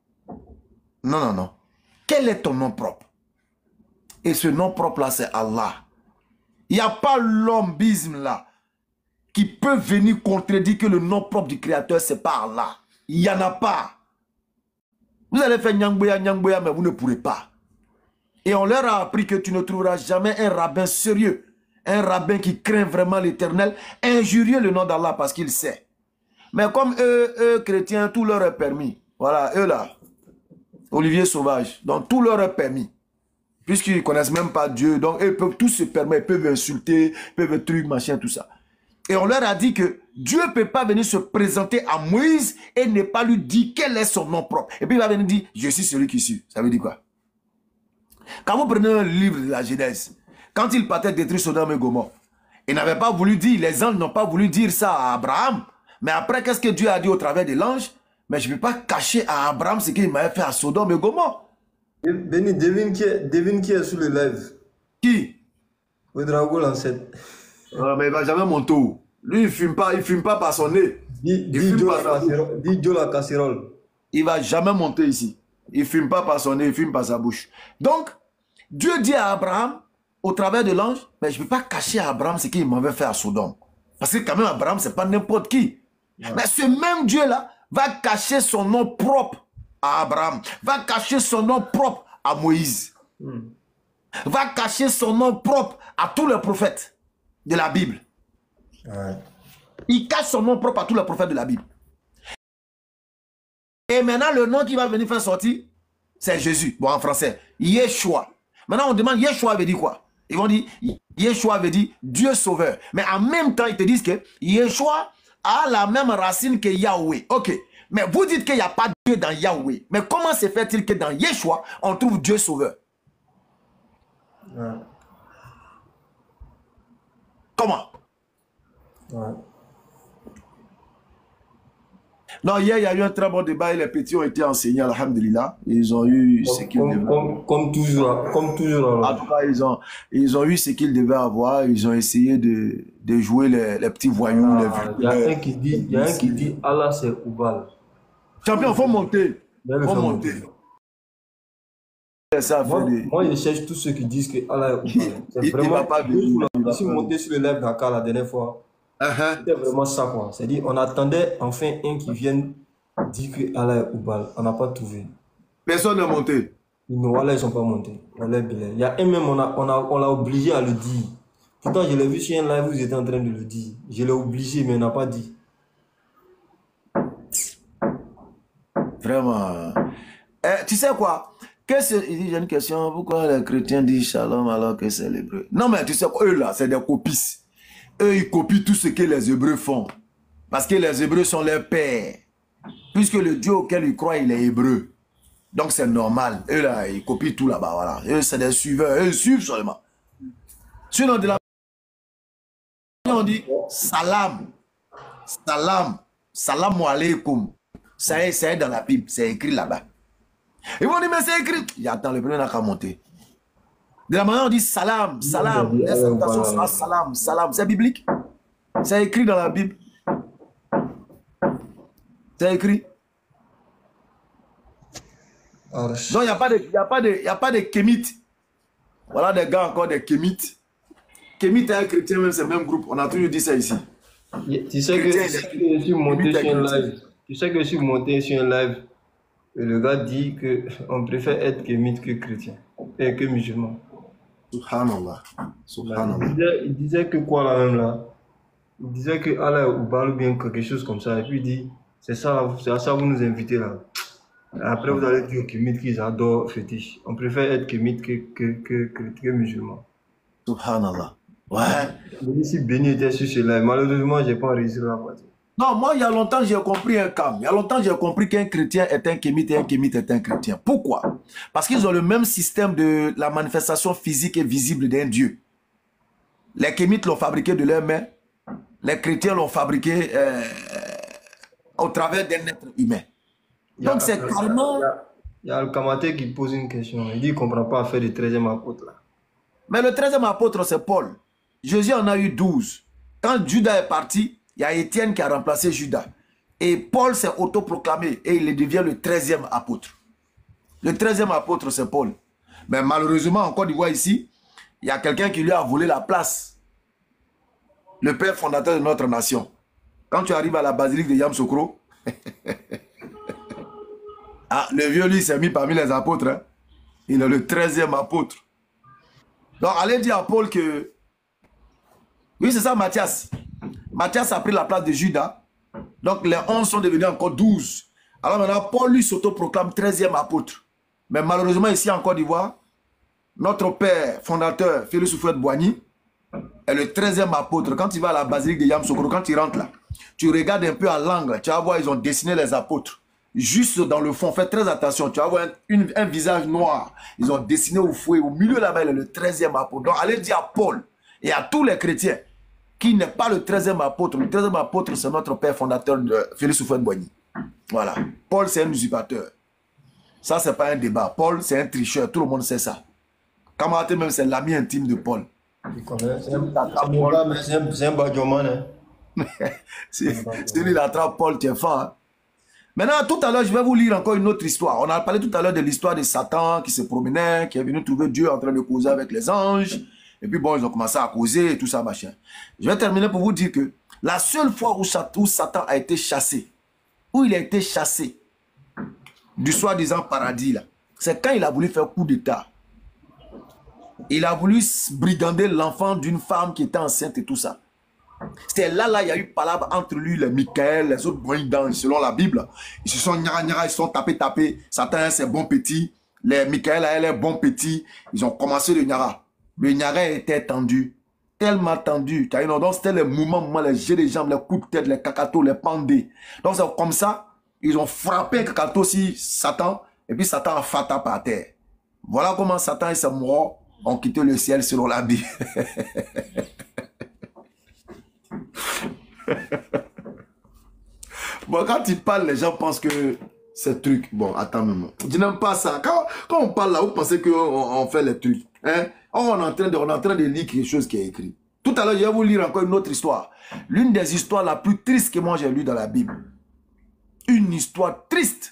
A: non, non, non. Quel est ton nom propre? Et ce nom propre-là, c'est Allah. Il n'y a pas l'hombisme là qui peut venir contredire que le nom propre du Créateur, c'est pas Allah. Il n'y en a pas. Vous allez faire nyangboya, nyangboya, mais vous ne pourrez pas. Et on leur a appris que tu ne trouveras jamais un rabbin sérieux, un rabbin qui craint vraiment l'Éternel, injurier le nom d'Allah parce qu'il sait. Mais comme eux, eux, chrétiens, tout leur est permis. Voilà, eux là, Olivier Sauvage, donc tout leur est permis. Puisqu'ils ne connaissent même pas Dieu, donc ils peuvent tous se permettre, ils peuvent insulter, ils peuvent trucs, machin, tout ça. Et on leur a dit que Dieu ne peut pas venir se présenter à Moïse et ne pas lui dire quel est son nom propre. Et puis il va venir dire, je suis celui qui suis. Ça veut dire quoi? Quand vous prenez un livre de la Genèse, quand il partait détruire Sodome et Gomorrhe, il n'avait pas voulu dire, les anges n'ont pas voulu dire ça à Abraham. Mais après, qu'est-ce que Dieu a dit au travers de l'ange? Mais je ne peux pas cacher à Abraham ce qu'il m'avait fait à Sodome et Gomorrhe.
D: Béni, devine qui est, devine qui est sur le live.
A: Qui?
D: Le dragon l'ancêtre.
A: Euh, mais il ne va jamais monter où? Lui, il ne fume pas, il fume pas par son nez.
D: Dis Joe la casserole.
A: Il ne va jamais monter ici. Il ne fume pas par son nez, il fume par sa bouche. Donc, Dieu dit à Abraham, au travers de l'ange, mais je ne peux pas cacher à Abraham ce qu'il m'avait fait à Sodome. Parce que quand même, Abraham, ce n'est pas n'importe qui. Ouais. Mais ce même Dieu-là va cacher son nom propre à Abraham, va cacher son nom propre à Moïse, mm. va cacher son nom propre à tous les prophètes de la Bible.
D: Ouais.
A: Il cache son nom propre à tous les prophètes de la Bible. Et maintenant, le nom qui va venir faire sortir, c'est Jésus. Bon, en français, Yeshua. Maintenant, on demande Yeshua veut dire quoi? Ils vont dire, Yeshua veut dire Dieu sauveur. Mais en même temps, ils te disent que Yeshua a la même racine que Yahweh. Ok. Mais vous dites qu'il n'y a pas de Dieu dans Yahweh. Mais comment se fait-il que dans Yeshua, on trouve Dieu sauveur?
D: Ouais.
A: Comment?
D: Ouais.
A: Non, hier, il y a eu un très bon débat et les petits ont été enseignés, alhamdulillah. Ils ont eu
D: Comme,
A: ce qu'ils
D: comme,
A: devaient
D: comme, comme toujours. Comme toujours
A: En
D: alors.
A: tout cas, ils ont, ils ont eu ce qu'ils devaient avoir. Ils ont essayé de, de jouer les, les petits voyous.
D: Ah, il y a un qui dit, il y a un qui dit Allah c'est Oubal.
A: Champion, il faut monter.
D: Il
A: Il faut monter. Ça
D: Moi,
A: fait des...
D: moi, je cherche tous ceux qui disent que Allah est Oubal. C'est
A: Il- il
D: vraiment.
A: va pas venir.
D: Je suis monté sur le live Dakar la dernière fois.
A: Uh-huh.
D: C'était vraiment ça, quoi. C'est-à-dire, on attendait enfin un qui vienne dire que Allah est Oubal. On n'a pas trouvé.
A: Personne n'est monté.
D: Non, voilà, ils ne sont pas montés. Voilà, il y a un même, on l'a on a, on l'a obligé à le dire. Pourtant, je l'ai vu sur un live où vous étiez en train de le dire. Je l'ai obligé, mais il n'a pas dit.
A: Vraiment. Eh, tu sais quoi? Qu'est-ce que... Il dit, j'ai une question. Pourquoi les chrétiens disent shalom alors que c'est l'hébreu? Non, mais tu sais quoi? Eux là, c'est des copistes. Eux, ils copient tout ce que les Hébreux font. Parce que les Hébreux sont leurs pères. Puisque le Dieu auquel ils croient, il est hébreu. Donc c'est normal. Eux là, ils copient tout là-bas. Voilà. Eux, c'est des suiveurs. Eux, ils suivent seulement. Sinon, de la... on dit salam. Salam. Salam alaikum. Ça est, c'est dans la Bible. C'est écrit là-bas. Ils vont dire, mais c'est écrit. Il attends, le premier n'a qu'à monter. De la manière, on dit salam, salam. Les salutations sera salam, salam. C'est biblique. C'est écrit dans la Bible. C'est écrit. Donc, il n'y a pas de, il y a pas de, il y a pas de kémites. Voilà des gars encore, des kémites. Kémites et un chrétien, même, c'est le même groupe. On a toujours dit ça ici.
D: Tu sais que, tu sais que je suis monté sur un live. Tu sais que je suis monté sur un live. Et le gars dit qu'on préfère être kémite que chrétien. Et que musulman.
A: Subhanallah. Subhanallah.
D: Il disait, il disait que quoi là même là? Il disait que Allah ou parle bien quelque chose comme ça. Et puis il dit, c'est ça, c'est à ça que vous nous invitez là. Et après vous allez dire aux kémites qu'ils adorent fétiche. On préfère être kémite que, que, que, que, que musulman.
A: Subhanallah. Ouais.
D: Mais si Béni était sur ce live, malheureusement, je n'ai pas réussi à partir.
A: Non, moi, il y a longtemps, j'ai compris un calme. Il y a longtemps, j'ai compris qu'un chrétien est un kémite et un kémite est un chrétien. Pourquoi? Parce qu'ils ont le même système de la manifestation physique et visible d'un Dieu. Les kémites l'ont fabriqué de leurs mains. Les chrétiens l'ont fabriqué euh, au travers d'un être humain. Donc, c'est carrément...
D: Il y a Al-Kamaté qui pose une question. Il dit qu'il ne comprend pas à faire le treizième apôtre là.
A: Mais le treizième apôtre, c'est Paul. Jésus en a eu douze. Quand Judas est parti, il y a Étienne qui a remplacé Judas. Et Paul s'est autoproclamé et il devient le treizième apôtre. Le treizième apôtre, c'est Paul. Mais malheureusement, en Côte d'Ivoire ici, il y a quelqu'un qui lui a volé la place. Le père fondateur de notre nation. Quand tu arrives à la basilique de Yamoussoukro, ah, le vieux, lui, s'est mis parmi les apôtres. Hein. Il est le treizième apôtre. Donc, allez dire à Paul que... Oui, c'est ça, Matthias. Matthias a pris la place de Judas. Donc, les onze sont devenus encore douze. Alors maintenant, Paul lui s'autoproclame treizième apôtre. Mais malheureusement, ici en Côte d'Ivoire, notre père fondateur, Félix Houphouët-Boigny, est le treizième apôtre. Quand tu vas à la basilique de Yamoussoukro, quand tu rentres là, tu regardes un peu à l'angle, tu vas voir, ils ont dessiné les apôtres. Juste dans le fond, fais très attention, tu vas voir un, une, un visage noir. Ils ont dessiné au fouet, au milieu là-bas, il est le treizième apôtre. Donc, allez dire à Paul et à tous les chrétiens qui n'est pas le treizième apôtre. Le treizième apôtre, c'est notre père fondateur, de Félix Houphouët-Boigny. Voilà. Paul, c'est un usurpateur. Ça, c'est pas un débat. Paul, c'est un tricheur. Tout le monde sait ça. Kamaté, même, c'est l'ami intime de Paul.
D: C'est un, un badjoman. Hein.
A: Si lui, il attrape Paul, tu es fort. Hein? Maintenant, tout à l'heure, je vais vous lire encore une autre histoire. On a parlé tout à l'heure de l'histoire de Satan qui se promenait, qui est venu trouver Dieu en train de causer avec les anges. Et puis bon, ils ont commencé à causer et tout ça, machin. Je vais terminer pour vous dire que la seule fois où Satan a été chassé, où il a été chassé du soi-disant paradis, là, c'est quand il a voulu faire coup d'état. Il a voulu brigander l'enfant d'une femme qui était enceinte et tout ça. C'était là, là, il y a eu palabre entre lui, les Michael, les autres bons d'ange, selon la Bible. Ils se sont nyara, nyara, ils se sont tapés, tapés. Satan, c'est bon petit. Les Michael, elle est bon petit. Ils ont commencé le nyara. Le nyara était tendu. Tellement tendu. Donc, c'était les mouvements, les jets de jambes, les coups de tête, les cacatos, les pendés. Donc, c'est comme ça. Ils ont frappé un cacato sur Satan. Et puis, Satan a fata par terre. Voilà comment Satan et ses morts ont quitté le ciel selon la Bible. Bon, quand tu parles, les gens pensent que c'est truc. Bon, attends même. Je n'aime pas ça. Quand, quand on parle là, vous pensez qu'on on fait les trucs. Hein? On, est en train de, on est en train de lire quelque chose qui est écrit. Tout à l'heure, je vais vous lire encore une autre histoire. L'une des histoires la plus tristes que moi j'ai lues dans la Bible. Une histoire triste.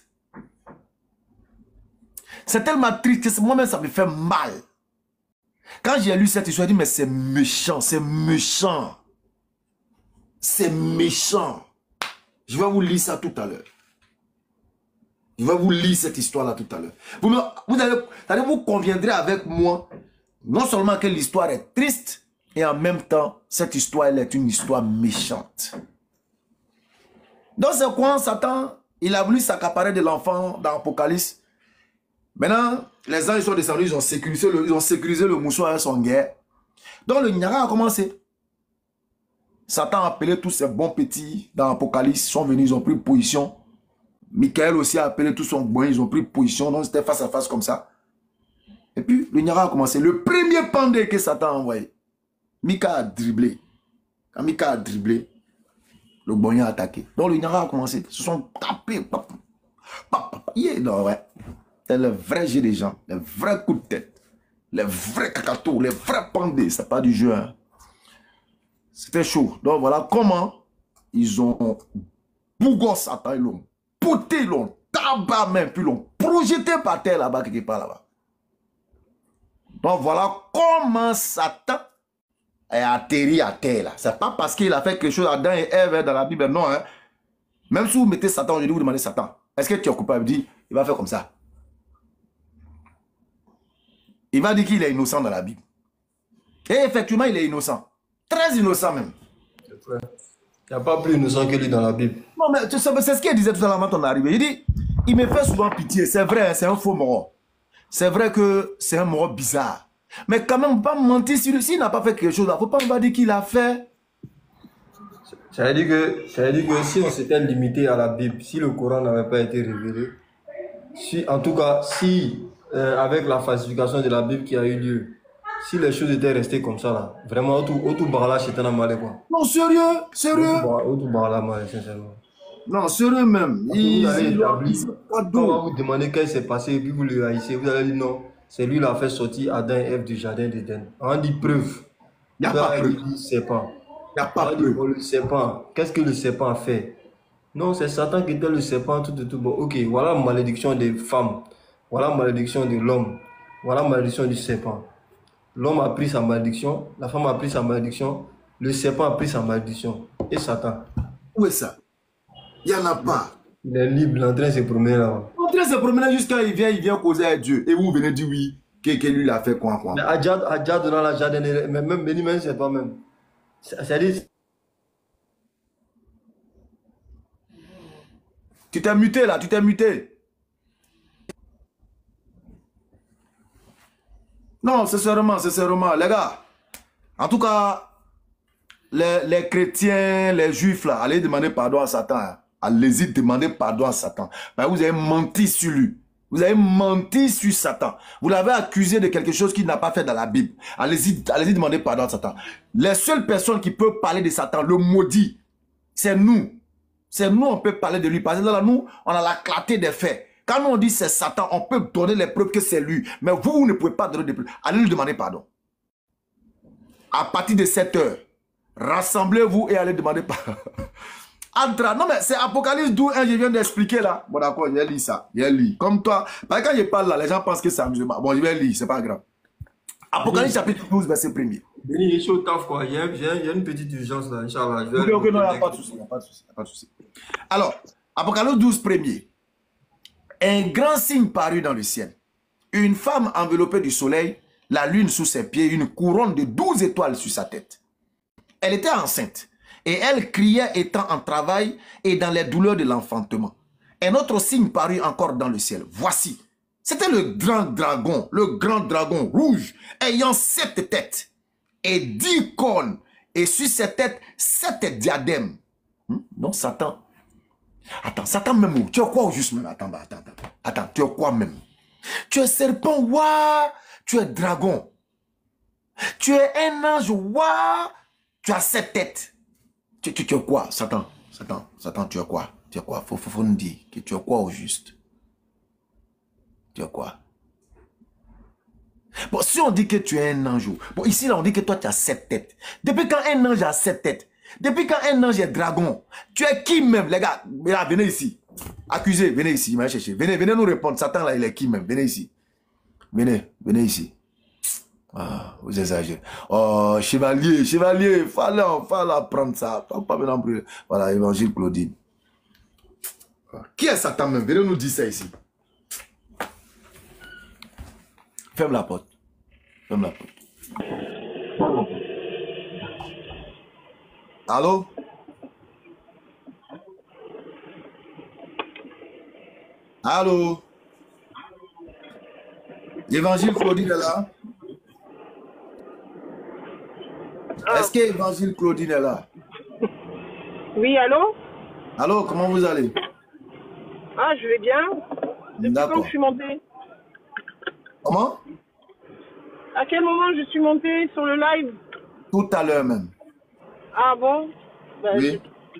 A: C'est tellement triste que moi-même ça me fait mal. Quand j'ai lu cette histoire, je dis mais c'est méchant, c'est méchant. C'est méchant. Je vais vous lire ça tout à l'heure. Je vais vous lire cette histoire-là tout à l'heure. Vous, vous, allez, vous conviendrez avec moi, non seulement que l'histoire est triste, et en même temps, cette histoire, elle est une histoire méchante. Donc c'est quoi Satan? Il a voulu s'accaparer de l'enfant dans l'Apocalypse. Maintenant, les anges sont descendus, ils ont sécurisé le, ils ont sécurisé le mousseau à son guerre. Donc le Nyara a commencé. Satan a appelé tous ses bons petits dans l'Apocalypse, ils sont venus, ils ont pris position. Michael aussi a appelé tous son bon, ils ont pris position, donc c'était face à face comme ça. Et puis le Nyara a commencé. Le premier pendé que Satan a envoyé, Mika a dribblé. Quand Mika a dribblé, le bon a attaqué. Donc le Nyara a commencé. Ils se sont tapés. Yeah, non, ouais. C'est le vrai jeu des gens, les vrais coups de tête, les vrais cacatos, les vrais pendés. C'est pas du jeu. Hein. C'était chaud. Donc voilà comment ils ont bougon Satan, ils l'ont pouté, ils l'ont tabac même, puis ils l'ont projeté par terre là-bas, quelque part là-bas. Donc voilà comment Satan est atterri à terre là. C'est pas parce qu'il a fait quelque chose à Adam et Ève dans la Bible, non. Hein. Même si vous mettez Satan aujourd'hui, vous demandez Satan, est-ce que tu es coupable? Il dit, il va faire comme ça. Il va dire qu'il est innocent dans la Bible. Et effectivement, il est innocent. Très innocent même.
D: Il n'y a pas plus innocent que lui dans la Bible.
A: Non, mais c'est ce qu'il disait tout à l'heure quand on est arrivé. Il dit, il me fait souvent pitié. C'est vrai, c'est un faux mort. C'est vrai que c'est un mort bizarre. Mais quand même, pas mentir sur lui. S'il n'a pas fait quelque chose, il ne faut pas me dire qu'il a fait.
D: Ça veut dire que, ça veut dire que si on s'était limité à la Bible, si le Coran n'avait pas été révélé, si, en tout cas, si... Euh, avec la falsification de la Bible qui a eu lieu, si les choses étaient restées comme ça, là, vraiment, tout barla, c'était un mal, quoi.
A: Non, sérieux, sérieux.
D: Tout barla, mal, sincèrement.
A: Non, sérieux même.
D: Il, vous allez établir, quand on va vous demander qu'est-ce qui s'est passé, et puis vous le haïssez, vous allez dire non, c'est lui qui a fait sortir Adam et Ève du jardin d'Éden. On dit preuve.
A: Il n'y a pas preuve.
D: Il serpent.
A: Il n'y a pas preuve.
D: Le serpent, qu'est-ce que le serpent a fait? Non, c'est Satan qui était le serpent, tout, tout, tout. Bon, ok, voilà la malédiction des femmes. Voilà la malédiction de l'homme. Voilà la malédiction du serpent. L'homme a pris sa malédiction, la femme a pris sa malédiction, le serpent a pris sa malédiction. Et Satan.
A: Où est ça? Il n'y en a pas.
D: Il est libre, il est en train de se promener là-bas.
A: Il est en train de se promener jusqu'à il vient, il vient causer avec Dieu. Et vous venez dire oui, que, que lui l'a fait quoi, quoi.
D: Mais Adjad, Adjad dans la jardin, mais même Benny, c'est pas même. C'est-à-dire.
A: Tu t'es muté là, tu t'es muté. Non, sincèrement, sincèrement, les gars, en tout cas, les, les chrétiens, les juifs, là, allez demander pardon à Satan. Hein. Allez-y demander pardon à Satan. Ben, vous avez menti sur lui. Vous avez menti sur Satan. Vous l'avez accusé de quelque chose qu'il n'a pas fait dans la Bible. Allez-y allez demander pardon à Satan. Les seules personnes qui peuvent parler de Satan, le maudit, c'est nous. C'est nous, on peut parler de lui. Parce que là, nous, on a la clarté des faits. Quand on dit c'est Satan, on peut donner les preuves que c'est lui. Mais vous, vous ne pouvez pas donner des preuves. Allez lui demander pardon. À partir de sept heures, rassemblez-vous et allez demander pardon. Entra. Non mais c'est Apocalypse douze, hein, je viens d'expliquer là. Bon d'accord, j'ai lu ça. J'ai lu. Comme toi, parce que quand je parle là, les gens pensent que c'est amusement. Bon, je vais lire, c'est pas grave. Apocalypse chapitre douze, verset premier.
D: Denis, je suis au taf quoi. Il y a, il y a une petite urgence là, Inch'Allah.
A: Ok, ok, non, il n'y a pas de souci. Il n'y a pas de souci. Pas de souci. Alors, Apocalypse douze, premier. Un grand signe parut dans le ciel. Une femme enveloppée du soleil, la lune sous ses pieds, une couronne de douze étoiles sur sa tête. Elle était enceinte. Et elle criait étant en travail et dans les douleurs de l'enfantement. Un autre signe parut encore dans le ciel. Voici. C'était le grand dragon, le grand dragon rouge, ayant sept têtes et dix cornes. Et sur ses têtes, sept diadèmes. Hmm? Non, Satan. Attends, Satan même où? Tu es quoi au juste même? Attends, attends, attends. Attends, tu es quoi même? Tu es serpent, waouh! Tu es dragon. Tu es un ange, waouh! Tu as sept têtes. Tu, tu, tu es quoi, Satan? Satan, Satan, tu es quoi? Tu es quoi? Faut, faut, faut nous dire que tu es quoi au juste? Tu es quoi? Bon, si on dit que tu es un ange, bon, ici, là, on dit que toi, tu as sept têtes. Depuis quand un ange a sept têtes? Depuis quand un ange est dragon? Tu es qui même, les gars? Là, venez ici. Accusé, venez ici, il m'a cherché. Venez, venez nous répondre. Satan, là, il est qui même? Venez ici. Venez, venez ici. Ah, vous exagérez. Oh, chevalier, chevalier, fallait, fallait prendre ça. Pas, pas maintenant plus. Voilà, évangile Claudine. Qui est Satan même? Venez nous dire ça ici. Ferme la porte. Ferme la porte. Allô? Allô? Évangile Claudine est là? Ah. Est-ce que Évangile Claudine est là?
E: Oui, allô?
A: Allô, comment vous allez?
E: Ah, je vais bien. Depuis quand je suis montée?
A: Comment?
E: À quel moment je suis montée sur le live?
A: Tout à l'heure même.
E: Ah bon? Ben,
A: oui.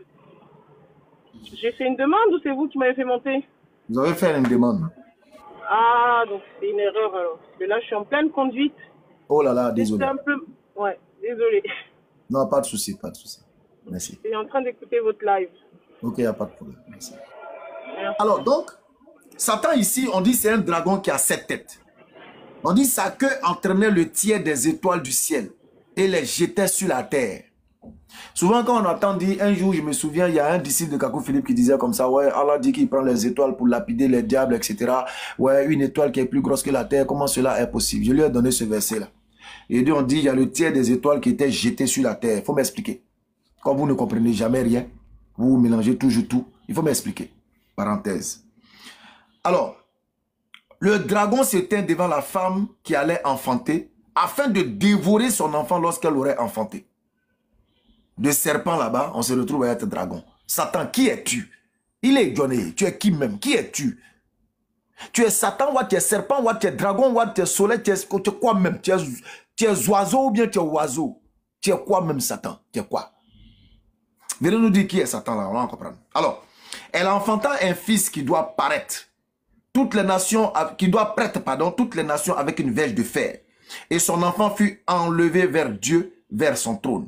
E: J'ai fait une demande ou c'est vous qui m'avez fait monter?
A: Vous avez fait une demande.
E: Ah, donc c'est une erreur alors. Parce que là, je suis en pleine conduite.
A: Oh là là, désolé.
E: Un peu... Ouais, désolé.
A: Non, pas de souci, pas de souci. Merci.
E: Je suis en train d'écouter votre live.
A: Ok, il n'y a pas de problème. Merci. Merci. Alors, donc, Satan ici, on dit c'est un dragon qui a sept têtes. On dit sa queue entraînait le tiers des étoiles du ciel et les jetait sur la terre. Souvent, quand on entend dire, un jour, je me souviens, il y a un disciple de Kakou Philippe qui disait comme ça, ouais, Allah dit qu'il prend les étoiles pour lapider les diables, et cetera. Ouais, une étoile qui est plus grosse que la terre, comment cela est possible? Je lui ai donné ce verset-là. Et Dieu, on dit, il y a le tiers des étoiles qui étaient jetées sur la terre. Il faut m'expliquer. Quand vous ne comprenez jamais rien, vous mélangez toujours tout. Il faut m'expliquer. Parenthèse. Alors, le dragon se tint devant la femme qui allait enfanter afin de dévorer son enfant lorsqu'elle aurait enfanté. De serpent là-bas, on se retrouve à être dragon. Satan, qui es-tu? Il est donné. Tu es qui même? Qui es-tu? Tu es Satan, ou tu es serpent, ou tu es dragon, ou tu es soleil, tu es, tu es quoi même? Tu es, tu es oiseau ou bien tu es oiseau? Tu es quoi même, Satan? Tu es quoi? Venez nous dire qui est Satan là, on va comprendre. Alors, elle enfanta un fils qui doit paraître. Toutes les nations, qui doit prêtre, pardon, toutes les nations avec une verge de fer. Et son enfant fut enlevé vers Dieu, vers son trône.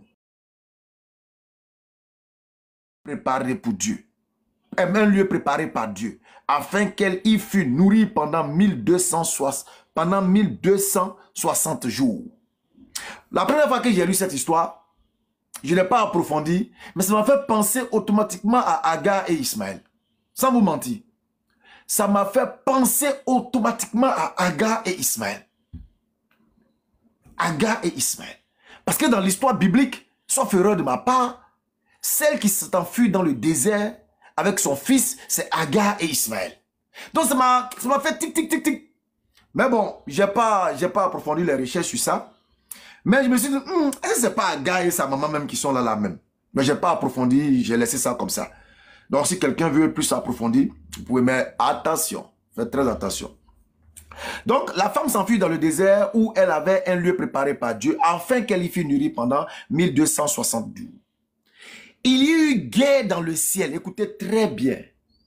A: Préparé pour Dieu. Un lieu préparé par Dieu. Afin qu'elle y fût nourrie pendant mille deux cent soixante, pendant mille deux cent soixante jours. La première fois que j'ai lu cette histoire, je n'ai pas approfondi, mais ça m'a fait penser automatiquement à Agar et Ismaël. Sans vous mentir. Ça m'a fait penser automatiquement à Agar et Ismaël. Agar et Ismaël. Parce que dans l'histoire biblique, sauf erreur de ma part, celle qui s'est enfuie dans le désert avec son fils, c'est Agar et Ismaël. Donc ça m'a fait tic tic tic tic. Mais bon, je n'ai pas, j'ai pas approfondi les recherches sur ça. Mais je me suis dit, hm, est-ce que ce n'est pas Agar et sa maman même qui sont là là même? Mais je n'ai pas approfondi, j'ai laissé ça comme ça. Donc si quelqu'un veut plus approfondir, vous pouvez mettre attention, faites très attention. Donc la femme s'enfuit dans le désert où elle avait un lieu préparé par Dieu afin qu'elle y fût nourrie pendant mille deux cent soixante jours. Il y eut guerre dans le ciel, écoutez très bien.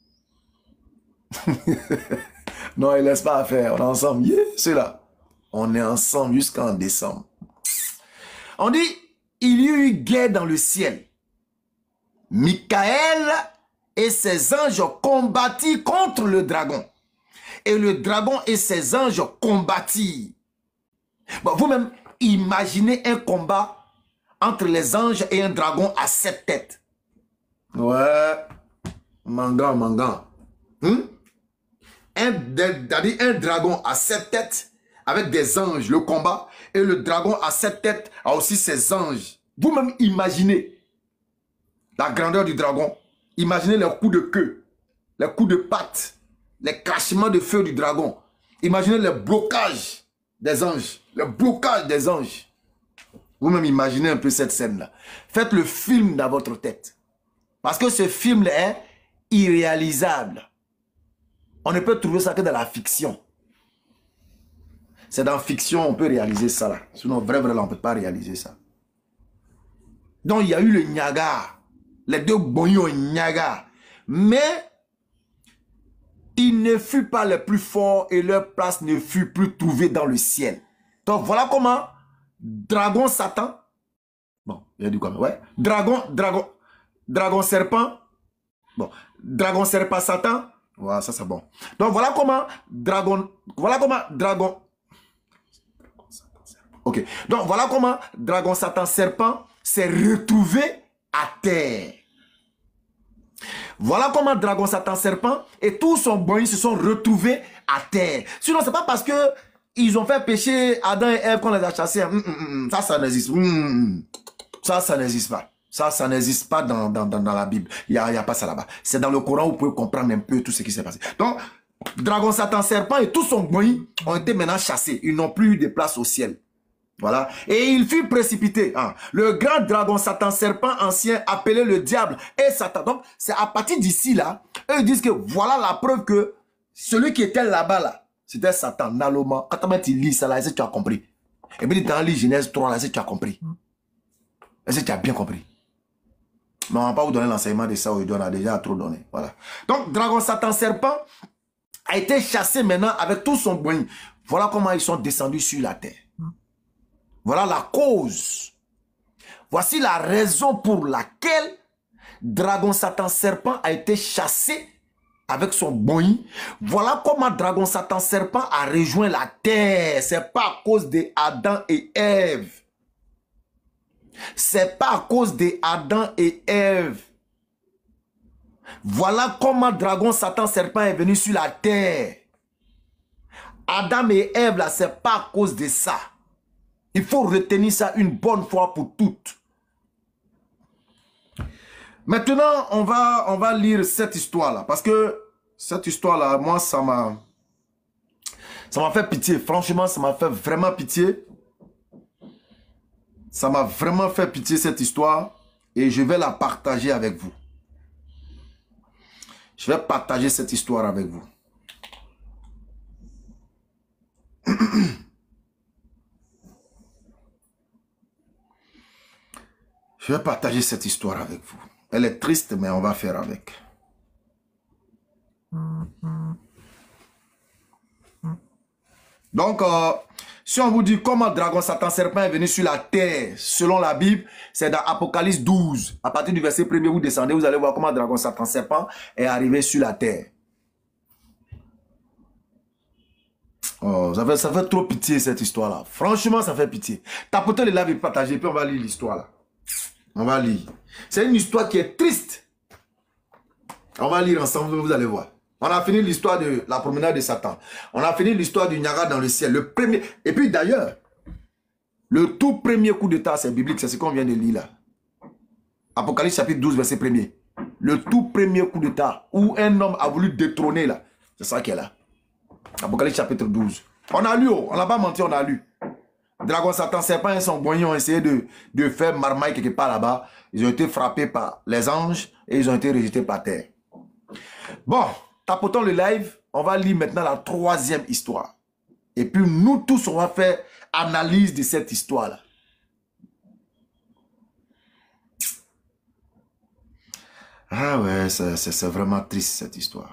A: Non, il ne laisse pas faire, on est ensemble, yeah, c'est là. On est ensemble jusqu'en décembre. On dit, il y eut guerre dans le ciel. Michael et ses anges combattirent contre le dragon. Et le dragon et ses anges combattirent. Bon, vous-même, imaginez un combat entre les anges et un dragon à sept têtes. Ouais. Mangan, mangan. Hum? Un, un dragon à sept têtes avec des anges, le combat. Et le dragon à sept têtes a aussi ses anges. Vous-même imaginez. la grandeur du dragon. Imaginez les coups de queue, les coups de patte, les crachements de feu du dragon. Imaginez les blocages des anges, le blocage des anges. Vous-même imaginez un peu cette scène-là. Faites le film dans votre tête. Parce que ce film-là est irréalisable. On ne peut trouver ça que dans la fiction. C'est dans la fiction on peut réaliser ça là. Sinon, vrai, vrai, là, on ne peut pas réaliser ça. Donc, il y a eu le Niagara. Les deux boyaux Niagara. Mais, il ne fut pas le plus fort et leur place ne fut plus trouvée dans le ciel. Donc, voilà comment dragon Satan. Bon, il a dit quoi? Ouais. Dragon, dragon, dragon serpent. Bon, dragon serpent Satan. Voilà, ça c'est bon. Donc, voilà comment dragon, voilà comment dragon. Ok. Donc, voilà comment dragon Satan serpent s'est retrouvé à terre. Voilà comment dragon Satan serpent et tout son boy se sont retrouvés à terre. Sinon, c'est pas parce que ils ont fait pécher Adam et Ève qu'on les a chassés. Mm, mm, mm, ça, ça n'existe. Mm, ça, ça n'existe pas. Ça, ça n'existe pas dans, dans, dans, dans la Bible. Il n'y a, y a pas ça là-bas. C'est dans le Coran où vous pouvez comprendre un peu tout ce qui s'est passé. Donc, dragon Satan serpent et tout son boy ont été maintenant chassés. Ils n'ont plus eu de place au ciel. Voilà. Et il fut précipité. Hein. Le grand dragon Satan serpent ancien appelé le diable et Satan. Donc, c'est à partir d'ici là, eux disent que voilà la preuve que celui qui était là-bas là, c'était Satan, Naloma. Quand tu lis ça là, est-ce que tu as compris? Et puis dans le Genèse trois là, est-ce que tu as compris? Est-ce que tu as bien compris? Mais on ne va pas vous donner l'enseignement de ça, on a déjà trop donné. Voilà. Donc, dragon Satan serpent a été chassé maintenant avec tout son boing. Voilà comment ils sont descendus sur la terre. Voilà la cause. Voici la raison pour laquelle dragon Satan serpent a été chassé avec son boing. Voilà comment dragon Satan serpent a rejoint la terre. C'est pas à cause de Adam et Ève. C'est pas à cause de Adam et Ève. Voilà comment dragon Satan serpent est venu sur la terre. Adam et Ève là, c'est pas à cause de ça. Il faut retenir ça une bonne fois pour toutes. Maintenant, on va, on va lire cette histoire-là. Parce que cette histoire-là, moi, ça m'a... Ça m'a fait pitié. Franchement, ça m'a fait vraiment pitié. Ça m'a vraiment fait pitié, cette histoire. Et je vais la partager avec vous. Je vais partager cette histoire avec vous. Je vais partager cette histoire avec vous. Elle est triste, mais on va faire avec. Donc, euh, si on vous dit comment dragon Satan serpent est venu sur la terre, selon la Bible, c'est dans Apocalypse douze. À partir du verset premier, vous descendez, vous allez voir comment dragon Satan serpent est arrivé sur la terre. Oh, ça fait, ça fait trop pitié cette histoire-là. Franchement, ça fait pitié. Tapotez le live et partagez, puis on va lire l'histoire là. On va lire. C'est une histoire qui est triste. On va lire ensemble, vous allez voir. On a fini l'histoire de la promenade de Satan. On a fini l'histoire du Niagara dans le ciel. Le premier. Et puis d'ailleurs, le tout premier coup d'état, c'est biblique, c'est ce qu'on vient de lire là. Apocalypse chapitre douze, verset premier. Le tout premier coup d'état où un homme a voulu détrôner là. C'est ça qui est là. Apocalypse chapitre douze. On a lu, on n'a pas menti, on a lu. Dragon, Satan, serpent et son boignon ont essayé de, de faire marmaille quelque part là-bas. Ils ont été frappés par les anges et ils ont été rejetés par terre. Bon, tapotons le live. On va lire maintenant la troisième histoire. Et puis nous tous, on va faire analyse de cette histoire-là. Ah ouais, c'est vraiment triste cette histoire.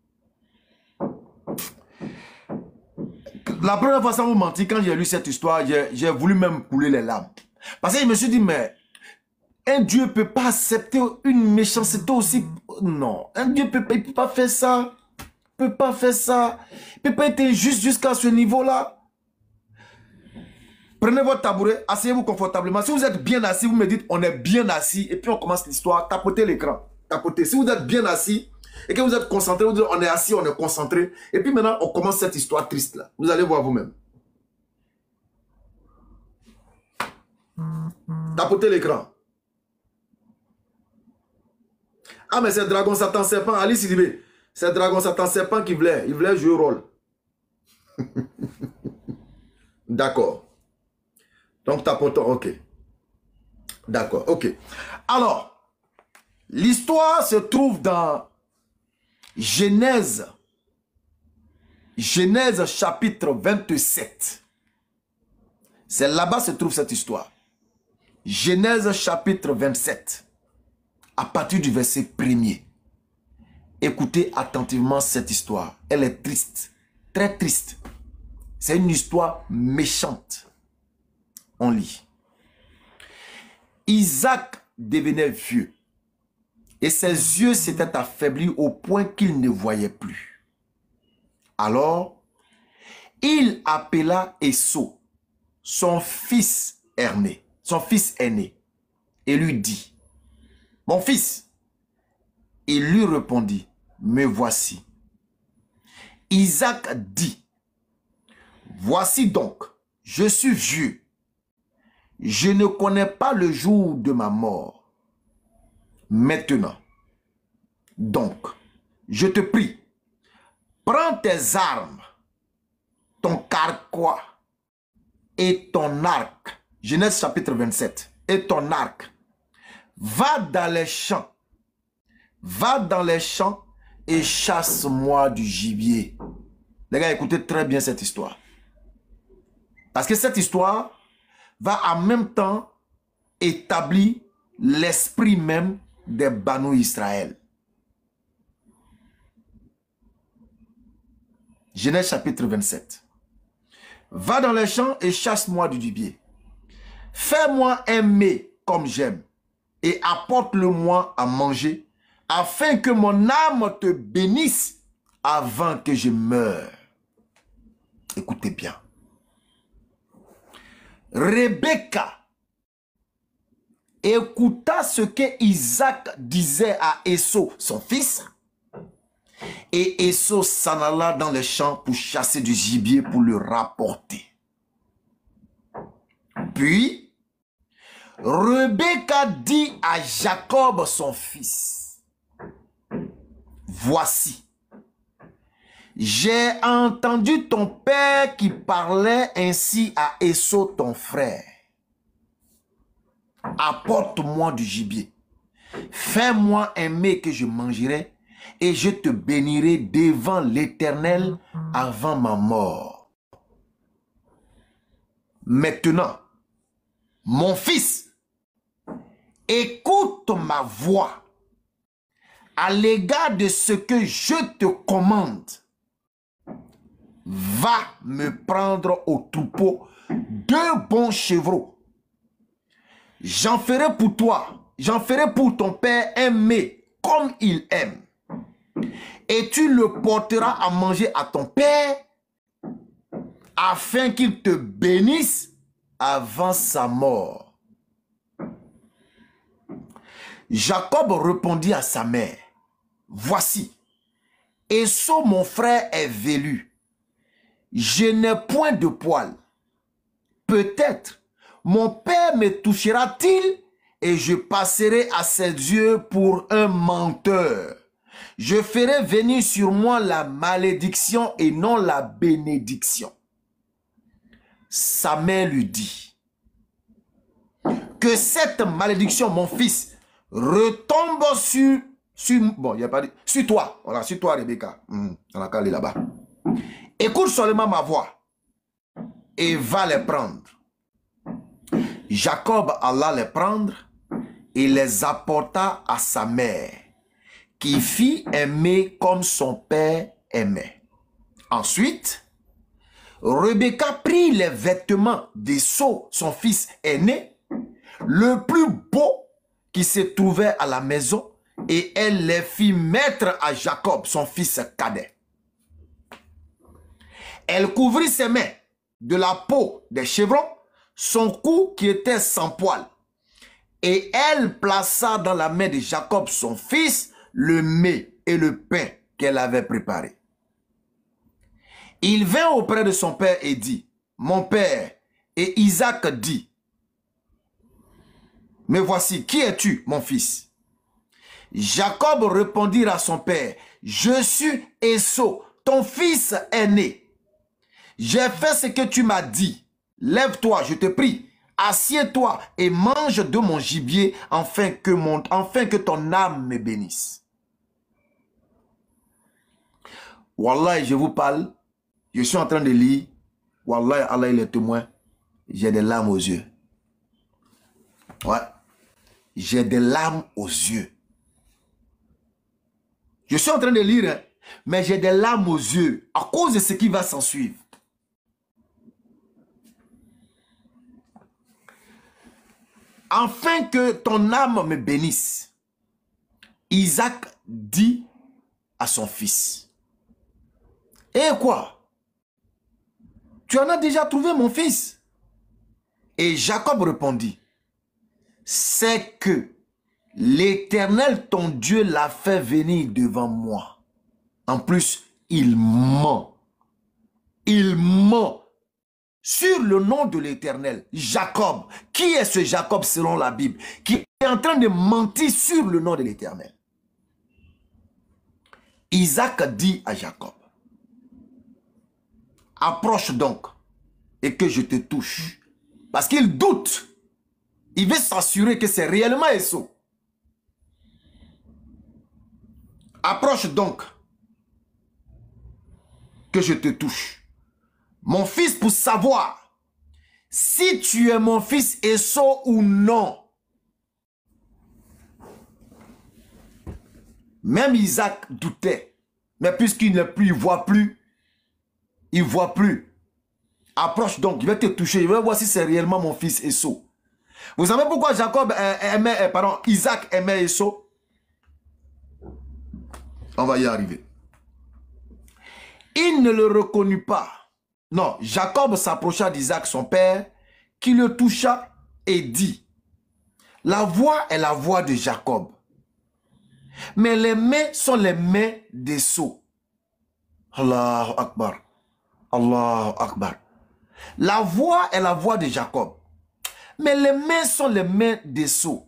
A: La première fois, sans vous mentir, quand j'ai lu cette histoire, j'ai voulu même couler les larmes. Parce que je me suis dit, mais un Dieu ne peut pas accepter une méchanceté aussi. Non, un Dieu ne peut, peut pas faire ça. Il ne peut pas faire ça. Il ne peut pas être injuste jusqu'à ce niveau-là. Prenez votre tabouret, asseyez-vous confortablement. Si vous êtes bien assis, vous me dites, on est bien assis. Et puis on commence l'histoire, tapotez l'écran. Tapotez. Si vous êtes bien assis, et que vous êtes concentré, vous dites on est assis, on est concentré. Et puis maintenant, on commence cette histoire triste là. Vous allez voir vous-même. Tapotez l'écran. Ah, mais c'est Dragon Satan Serpent, Ali Sidibé. C'est Dragon Satan Serpent qui voulait. Il voulait jouer le rôle. D'accord. Donc, tapoton, ok. D'accord, ok. Alors, l'histoire se trouve dans Genèse. Genèse chapitre vingt-sept. C'est là-bas se trouve cette histoire. Genèse chapitre vingt-sept. À partir du verset premier. Écoutez attentivement cette histoire. Elle est triste. Très triste. C'est une histoire méchante. On lit. Isaac devenait vieux. Et ses yeux s'étaient affaiblis au point qu'il ne voyait plus. Alors, il appela Esau, son fils aîné, son fils aîné, et lui dit, « Mon fils !» Il lui répondit, « Me voici. » Isaac dit, « Voici donc, je suis vieux. Je ne connais pas le jour de ma mort. Maintenant, donc, je te prie, prends tes armes, ton carquois et ton arc. » Genèse chapitre vingt-sept. Et ton arc. Va dans les champs. Va dans les champs et chasse-moi du gibier. Les gars, écoutez très bien cette histoire. Parce que cette histoire va en même temps établir l'esprit même des Banu Israël. Genèse chapitre vingt-sept. Va dans les champs et chasse-moi du gibier. Fais-moi un mets comme j'aime et apporte-le-moi à manger afin que mon âme te bénisse avant que je meure. Écoutez bien. Rebecca écouta ce que Isaac disait à Esau, son fils, et Esau s'en alla dans les champs pour chasser du gibier pour le rapporter. Puis, Rebecca dit à Jacob, son fils, « Voici, j'ai entendu ton père qui parlait ainsi à Esau, ton frère. Apporte-moi du gibier. Fais-moi un mets que je mangerai et je te bénirai devant l'Éternel avant ma mort. Maintenant, mon fils, écoute ma voix à l'égard de ce que je te commande. Va me prendre au troupeau deux bons chevreaux. J'en ferai pour toi, j'en ferai pour ton père un mets comme il aime. Et tu le porteras à manger à ton père afin qu'il te bénisse avant sa mort. » Jacob répondit à sa mère, « Voici, Esau mon frère est velu. Je n'ai point de poil. Peut-être mon père me touchera-t-il et je passerai à ses yeux pour un menteur. Je ferai venir sur moi la malédiction et non la bénédiction. » Sa mère lui dit, « Que cette malédiction, mon fils, retombe sur, sur, bon, y a pas dit, sur toi. Voilà, sur toi, Rebecca. Mmh, on a calé là-bas. Écoute seulement ma voix et va les prendre. » Jacob alla les prendre et les apporta à sa mère, qui fit aimer comme son père aimait. Ensuite, Rebecca prit les vêtements d'Esau, son fils aîné, le plus beau qui se trouvait à la maison, et elle les fit mettre à Jacob, son fils cadet. Elle couvrit ses mains de la peau des chevrons, son cou qui était sans poil, et elle plaça dans la main de Jacob, son fils, le mets et le pain qu'elle avait préparé. Il vint auprès de son père et dit, « Mon père » et Isaac dit, « Mais voici, qui es-tu, mon fils » Jacob répondit à son père, je suis Esau, ton fils aîné. J'ai fait ce que tu m'as dit. Lève-toi, je te prie. Assieds-toi et mange de mon gibier afin que, mon, afin que ton âme me bénisse. Wallah, je vous parle. Je suis en train de lire. Wallah, Allah il est témoin. J'ai des larmes aux yeux. Ouais. J'ai des larmes aux yeux. Je suis en train de lire, hein, mais j'ai des larmes aux yeux à cause de ce qui va s'en suivre. Afin que ton âme me bénisse, Isaac dit à son fils, et quoi? Tu en as déjà trouvé mon fils? Et Jacob répondit, c'est que l'Éternel ton Dieu l'a fait venir devant moi. En plus, il ment. Il ment sur le nom de l'Éternel. Jacob. Qui est ce Jacob selon la Bible? Qui est en train de mentir sur le nom de l'Éternel. Isaac dit à Jacob, approche donc et que je te touche. Parce qu'il doute. Il veut s'assurer que c'est réellement Esau. Approche donc que je te touche. Mon fils, pour savoir si tu es mon fils Esau ou non. Même Isaac doutait. Mais puisqu'il ne plus, il ne voit plus. Il ne voit plus. Approche donc, il va te toucher. Il va voir si c'est réellement mon fils Esau. Vous savez pourquoi Jacob aimait, pardon, Isaac aimait Esau? On va y arriver. Il ne le reconnut pas. Non, Jacob s'approcha d'Isaac, son père, qui le toucha et dit, la voix est la voix de Jacob, mais les mains sont les mains d'Esau. Allahu Akbar. Allahu Akbar. La voix est la voix de Jacob, mais les mains sont les mains d'Esau.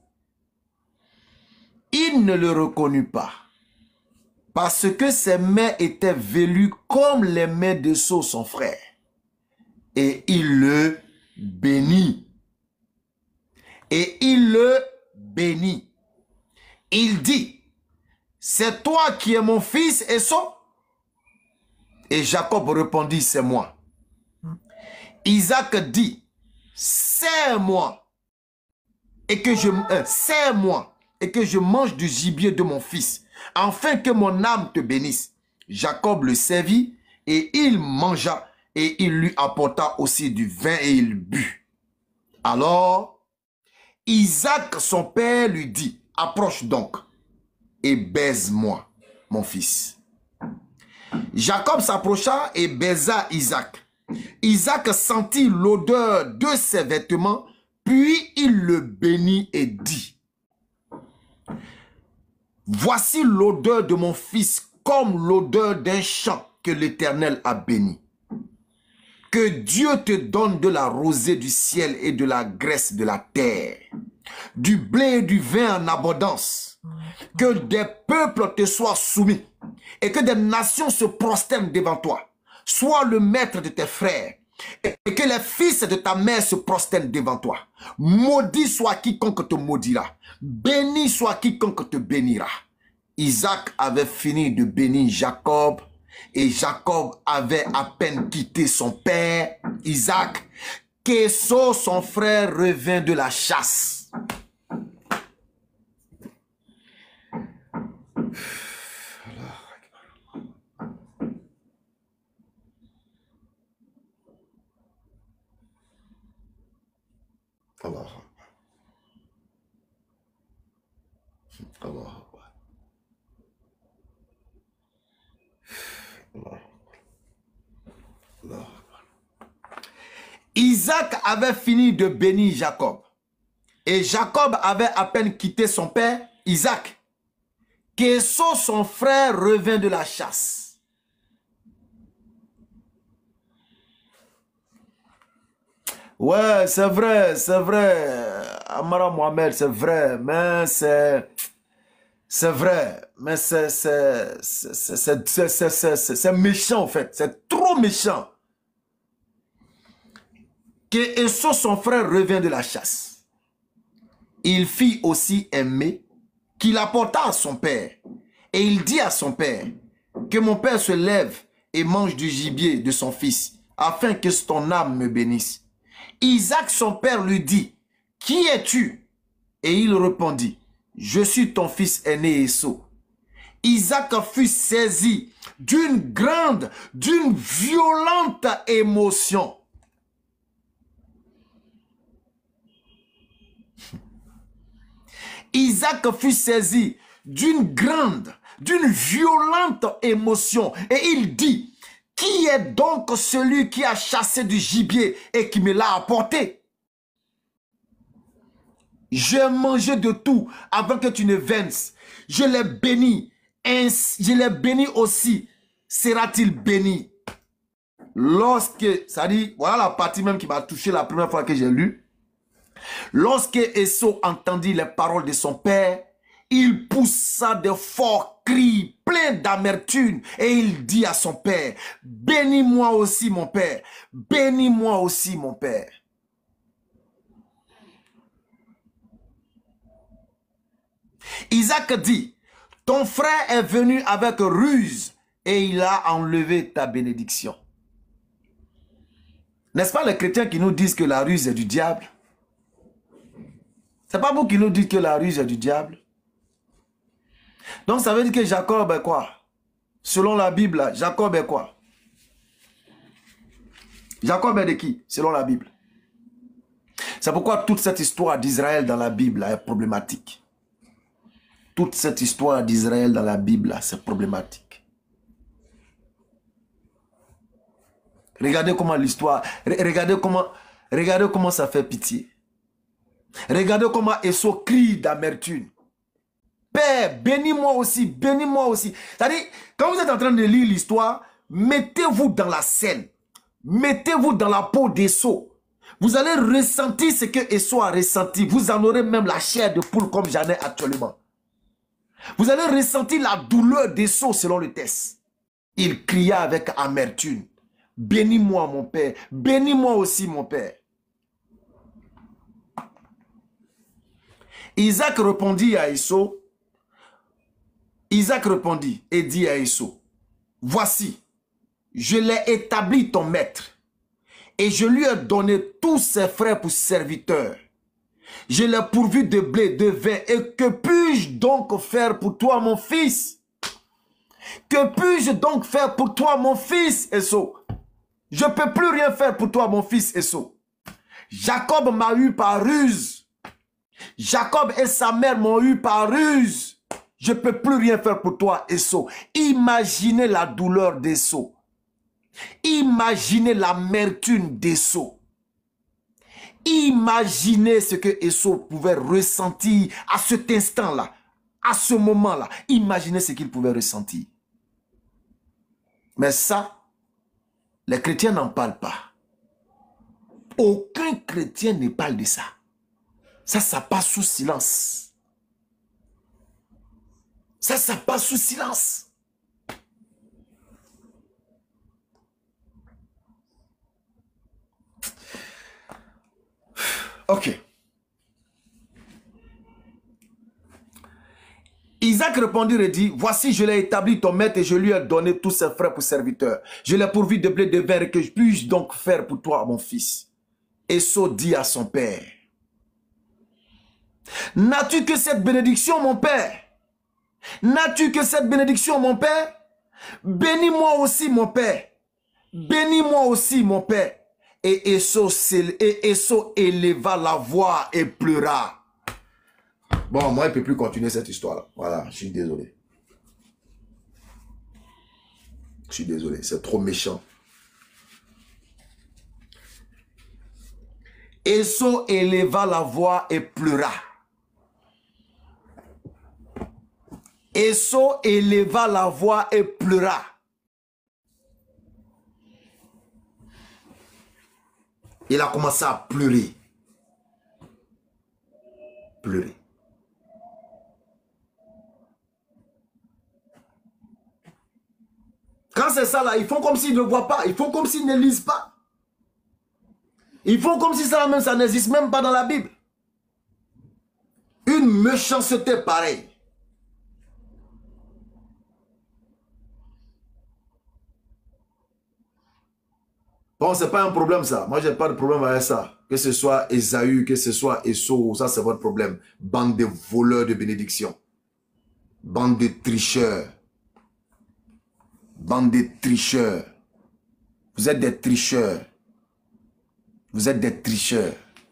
A: Il ne le reconnut pas, parce que ses mains étaient velues comme les mains d'Esau, son frère. Et il le bénit. Et il le bénit. Il dit, c'est toi qui es mon fils Esau? Et Jacob répondit, c'est moi. Isaac dit, c'est moi. Et que je, euh, c'est moi. Et que je mange du gibier de mon fils, afin que mon âme te bénisse. Jacob le servit, et il mangea, et il lui apporta aussi du vin, et il but. Alors, Isaac, son père, lui dit, approche donc, et baise-moi, mon fils. Jacob s'approcha et baisa Isaac. Isaac sentit l'odeur de ses vêtements, puis il le bénit et dit, voici l'odeur de mon fils comme l'odeur d'un champ que l'Éternel a béni. Que Dieu te donne de la rosée du ciel et de la graisse de la terre, du blé et du vin en abondance. Que des peuples te soient soumis et que des nations se prosternent devant toi. Sois le maître de tes frères et que les fils de ta mère se prosternent devant toi. Maudit soit quiconque te maudira. Béni soit quiconque te bénira. Isaac avait fini de bénir Jacob et Jacob avait à peine quitté son père Isaac qu'Esau, son frère, revint de la chasse. Allah. Allah. Allah. Allah. Isaac avait fini de bénir Jacob. Et Jacob avait à peine quitté son père, Isaac, qu'Esau, son frère, revint de la chasse. Ouais, c'est vrai, c'est vrai. Amara Mohamed, c'est vrai, mais c'est... C'est vrai, mais c'est méchant en fait. C'est trop méchant. Que Esau, son frère, revient de la chasse. Il fit aussi aimer qu'il apporta à son père. Et il dit à son père que mon père se lève et mange du gibier de son fils, afin que ton âme me bénisse. Isaac, son père, lui dit, qui es-tu? Et il répondit, je suis ton fils aîné Esau. Isaac fut saisi d'une grande, d'une violente émotion. Isaac fut saisi d'une grande, d'une violente émotion. Et il dit, qui est donc celui qui a chassé du gibier et qui me l'a apporté? J'ai mangé de tout avant que tu ne viennes. Je l'ai béni. Je l'ai béni aussi. Sera-t-il béni? Lorsque, ça dit, voilà la partie même qui m'a touché la première fois que j'ai lu. Lorsque Esau entendit les paroles de son père, il poussa de forts cris pleins d'amertume et il dit à son père, bénis-moi aussi mon père, bénis-moi aussi mon père. Isaac dit, ton frère est venu avec ruse et il a enlevé ta bénédiction. N'est-ce pas les chrétiens qui nous disent que la ruse est du diable? C'est pas vous qui nous dites que la ruse est du diable? Donc ça veut dire que Jacob est quoi? Selon la Bible, Jacob est quoi? Jacob est de qui? Selon la Bible. C'est pourquoi toute cette histoire d'Israël dans la Bible est problématique. Toute cette histoire d'Israël dans la Bible, c'est problématique. Regardez comment l'histoire, regardez comment, regardez comment ça fait pitié. Regardez comment Esau crie d'amertume. Père, bénis-moi aussi, bénis-moi aussi. C'est-à-dire, quand vous êtes en train de lire l'histoire, mettez-vous dans la scène. Mettez-vous dans la peau d'Esau. Vous allez ressentir ce que Esau a ressenti. Vous en aurez même la chair de poule comme j'en ai actuellement. Vous allez ressentir la douleur d'Esau selon le texte. Il cria avec amertume. Bénis-moi mon père, bénis-moi aussi mon père. Isaac répondit à Esau. Isaac répondit et dit à Esau, voici, je l'ai établi ton maître et je lui ai donné tous ses frères pour serviteurs. Je l'ai pourvu de blé, de vin, et que puis-je donc faire pour toi, mon fils? Que puis-je donc faire pour toi, mon fils, Esau? Je ne peux plus rien faire pour toi, mon fils, Esau. Jacob m'a eu par ruse. Jacob et sa mère m'ont eu par ruse. Je ne peux plus rien faire pour toi, Esau. Imaginez la douleur d'Esau. Imaginez l'amertume d'Esau. Imaginez ce que Esau pouvait ressentir à cet instant-là, à ce moment-là. Imaginez ce qu'il pouvait ressentir. Mais ça, les chrétiens n'en parlent pas. Aucun chrétien ne parle de ça. Ça, ça passe sous silence. Ça, ça passe sous silence. Ok. Isaac répondit et dit, voici, je l'ai établi ton maître et je lui ai donné tous ses frères pour serviteurs. Je l'ai pourvu de blé de vin et que je puisse donc faire pour toi, mon fils. Esau dit à son père, n'as-tu que cette bénédiction, mon père? N'as-tu que cette bénédiction, mon père? Bénis-moi aussi, mon père. Bénis-moi aussi, mon père. Et Esau, et Esau éleva la voix et pleura. Bon, moi, je ne peux plus continuer cette histoire-là. Voilà, je suis désolé. Je suis désolé, c'est trop méchant. Esau éleva la voix et pleura. Esau éleva la voix et pleura. Il a commencé à pleurer. Pleurer. c'est ça là, ils font comme s'ils ne voient pas, ils font comme s'ils ne lisent pas. Ils font comme si ça même, ça n'existe même pas dans la Bible. Une méchanceté pareille. Bon, c'est pas un problème ça. Moi, j'ai pas de problème avec ça. Que ce soit Esaü, que ce soit Esau, ça c'est votre problème. Bande de voleurs de bénédiction. Bande de tricheurs. Bande de tricheurs. Vous êtes des tricheurs. Vous êtes des tricheurs.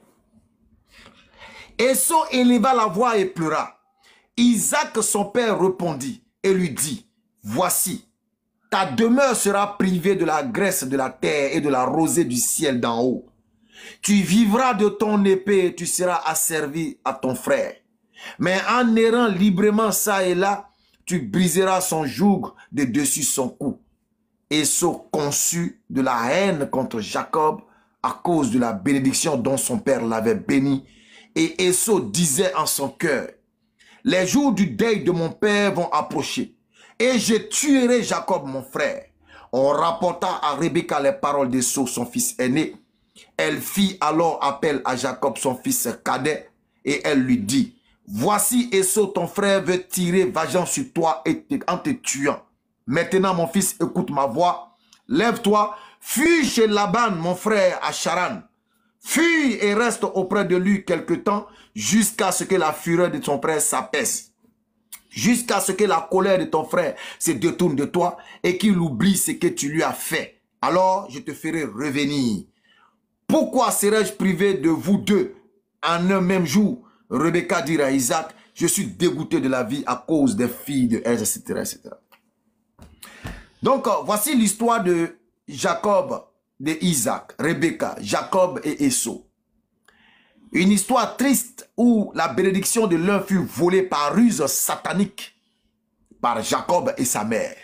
A: Esau éleva la voix et pleura. Isaac, son père, répondit et lui dit, voici, ta demeure sera privée de la graisse de la terre et de la rosée du ciel d'en haut. Tu vivras de ton épée et tu seras asservi à ton frère. Mais en errant librement ça et là, tu briseras son joug de dessus son cou. Esau conçut de la haine contre Jacob à cause de la bénédiction dont son père l'avait béni. Et Esau disait en son cœur, les jours du deuil de mon père vont approcher, et je tuerai Jacob mon frère. On rapporta à Rebecca les paroles d'Esau, son fils aîné. Elle fit alors appel à Jacob, son fils cadet, et elle lui dit, voici Esau, ton frère, veut tirer vengeance sur toi et te, en te tuant. Maintenant, mon fils, écoute ma voix. Lève-toi, fuis chez Laban, mon frère, à Charan. Fuis et reste auprès de lui quelque temps, jusqu'à ce que la fureur de ton frère s'apaise. Jusqu'à ce que la colère de ton frère se détourne de toi et qu'il oublie ce que tu lui as fait. Alors, je te ferai revenir. Pourquoi serais-je privé de vous deux en un même jour? Rebecca dit à Isaac, je suis dégoûté de la vie à cause des filles de Elle, et cetera, et cetera. Donc, voici l'histoire de Jacob, de Isaac, Rebecca, Jacob et Esau. Une histoire triste où la bénédiction de l'un fut volée par ruse satanique par Jacob et sa mère.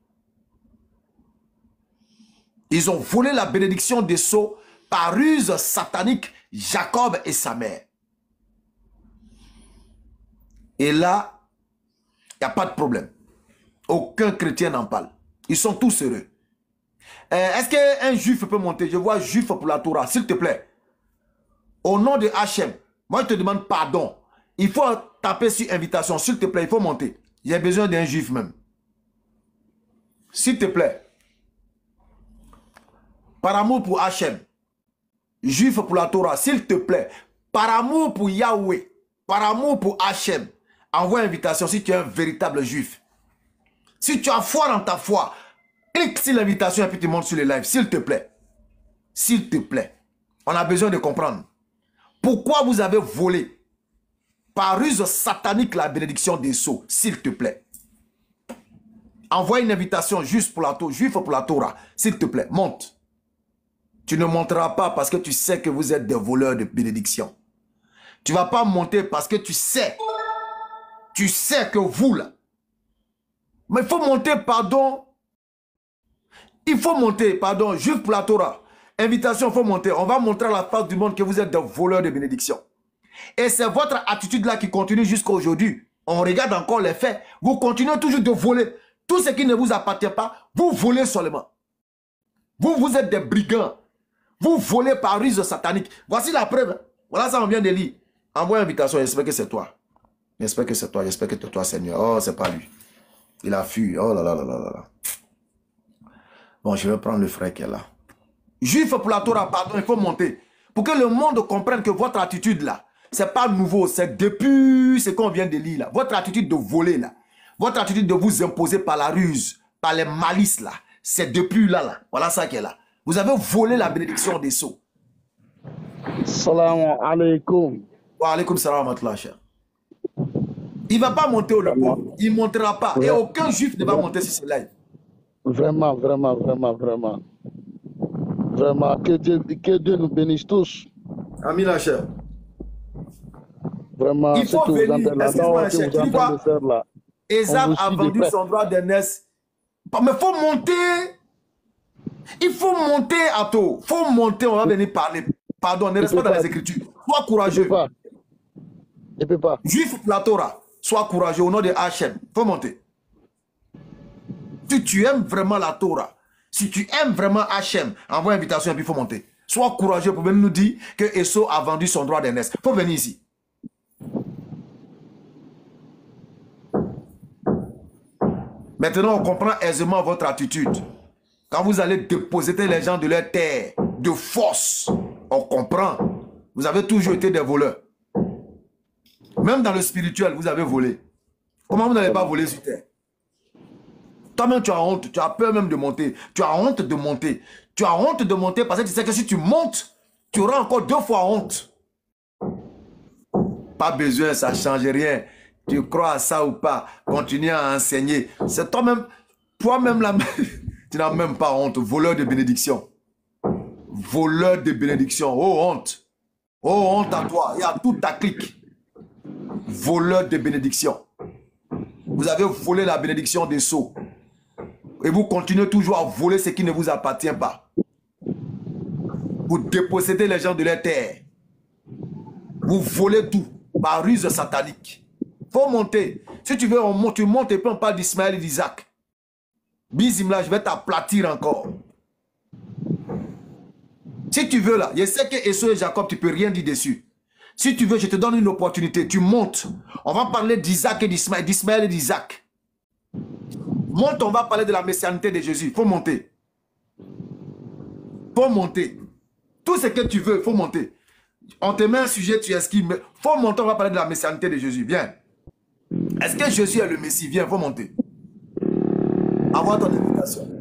A: Ils ont volé la bénédiction d'Esau par ruse satanique, Jacob et sa mère. Et là, il n'y a pas de problème. Aucun chrétien n'en parle. Ils sont tous heureux. Euh, Est-ce qu'un juif peut monter? Je vois juif pour la Torah, s'il te plaît. Au nom de Hachem, moi je te demande pardon. Il faut taper sur invitation, s'il te plaît, il faut monter. J'ai besoin d'un juif même. S'il te plaît. Par amour pour Hachem. Juif pour la Torah, s'il te plaît. Par amour pour Yahweh. Par amour pour Hachem. Envoie invitation si tu es un véritable juif. Si tu as foi dans ta foi, clique sur l'invitation et puis tu montes sur le live, s'il te plaît. S'il te plaît. On a besoin de comprendre. Pourquoi vous avez volé par ruse satanique la bénédiction d'Esau, s'il te plaît. Envoie une invitation juste pour la Torah, juif pour la Torah, s'il te plaît, monte. Tu ne monteras pas parce que tu sais que vous êtes des voleurs de bénédiction. Tu ne vas pas monter parce que tu sais, tu sais que vous là, mais il faut monter, pardon, il faut monter, pardon, juif pour la Torah. Invitation, il faut monter. On va montrer à la face du monde que vous êtes des voleurs de bénédiction. Et c'est votre attitude-là qui continue jusqu'à aujourd'hui. On regarde encore les faits. Vous continuez toujours de voler. Tout ce qui ne vous appartient pas, vous volez seulement. Vous, vous êtes des brigands. Vous volez par ruse satanique. Voici la preuve. Voilà ça, on vient de lire. Envoie invitation, j'espère que c'est toi. J'espère que c'est toi, j'espère que c'est toi, Seigneur. Oh, c'est pas lui. Il a fui. Oh là là là là là. Bon, je vais prendre le frère qui est là. Juif pour la Torah, pardon, il faut monter. Pour que le monde comprenne que votre attitude là, c'est pas nouveau, c'est depuis ce qu'on vient de lire là. Votre attitude de voler là, votre attitude de vous imposer par la ruse, par les malices là, c'est depuis là là. Voilà ça qui est là. Vous avez volé la bénédiction des sceaux.
F: Salam alaikum.
A: Wa alaikum salam wa rahmatullah, cher. Il ne va pas monter au pauvre. Il ne montera pas. Et aucun juif ne va monter sur ce live.
F: Vraiment, vraiment, vraiment, vraiment. Vraiment, que Dieu, que Dieu nous bénisse tous.
A: Amin, la chère.
F: Vraiment,
A: il faut venir. Excuse-moi, la chère. Tu vois, Esav a vendu son droit d'aînesse. Mais il faut monter. Il faut monter, Ato. Il faut monter, on va venir parler. Pardon, ne reste pas dans les Écritures. Sois courageux.
F: Il ne peut pas.
A: Juif pour la Torah. Sois courageux au nom de Hachem. Il faut monter. Il Si tu aimes vraiment la Torah, si tu aimes vraiment Hachem, envoie une invitation et puis il faut monter. Sois courageux pour venir nous dire que Esso a vendu son droit d'aînesse. Il faut venir ici. Maintenant, on comprend aisément votre attitude. Quand vous allez déposer les gens de leur terre, de force, on comprend. Vous avez toujours été des voleurs. Même dans le spirituel, vous avez volé. Comment vous n'allez pas voler sur terre? Toi-même, tu as honte. Tu as peur même de monter. Tu as honte de monter. Tu as honte de monter parce que tu sais que si tu montes, tu auras encore deux fois honte. Pas besoin, ça ne change rien. Tu crois à ça ou pas, continue à enseigner. C'est toi-même, toi-même là, tu n'as même pas honte. Voleur de bénédiction. Voleur de bénédiction. Oh honte. Oh honte à toi. Il y a toute ta clique. Voleur de bénédiction. Vous avez volé la bénédiction des sceaux. Et vous continuez toujours à voler ce qui ne vous appartient pas. Vous dépossédez les gens de leur terre. Vous volez tout par ruse satanique. Faut monter. Si tu veux, on monte, tu montes et puis on parle d'Ismaël et d'Isaac. Bizim là, je vais t'aplatir encore. Si tu veux là, je sais que Esau et Jacob, tu ne peux rien dire dessus. Si tu veux, je te donne une opportunité. Tu montes. On va parler d'Isaac et d'Ismaël, d'Ismaël et d'Isaac. Monte, on va parler de la messianité de Jésus. Il faut monter. Il faut monter. Tout ce que tu veux, il faut monter. On te met un sujet, tu esquives. Il faut monter, on va parler de la messianité de Jésus. Viens. Est-ce que Jésus est le Messie? Viens, il faut monter. Avoir ton invitation.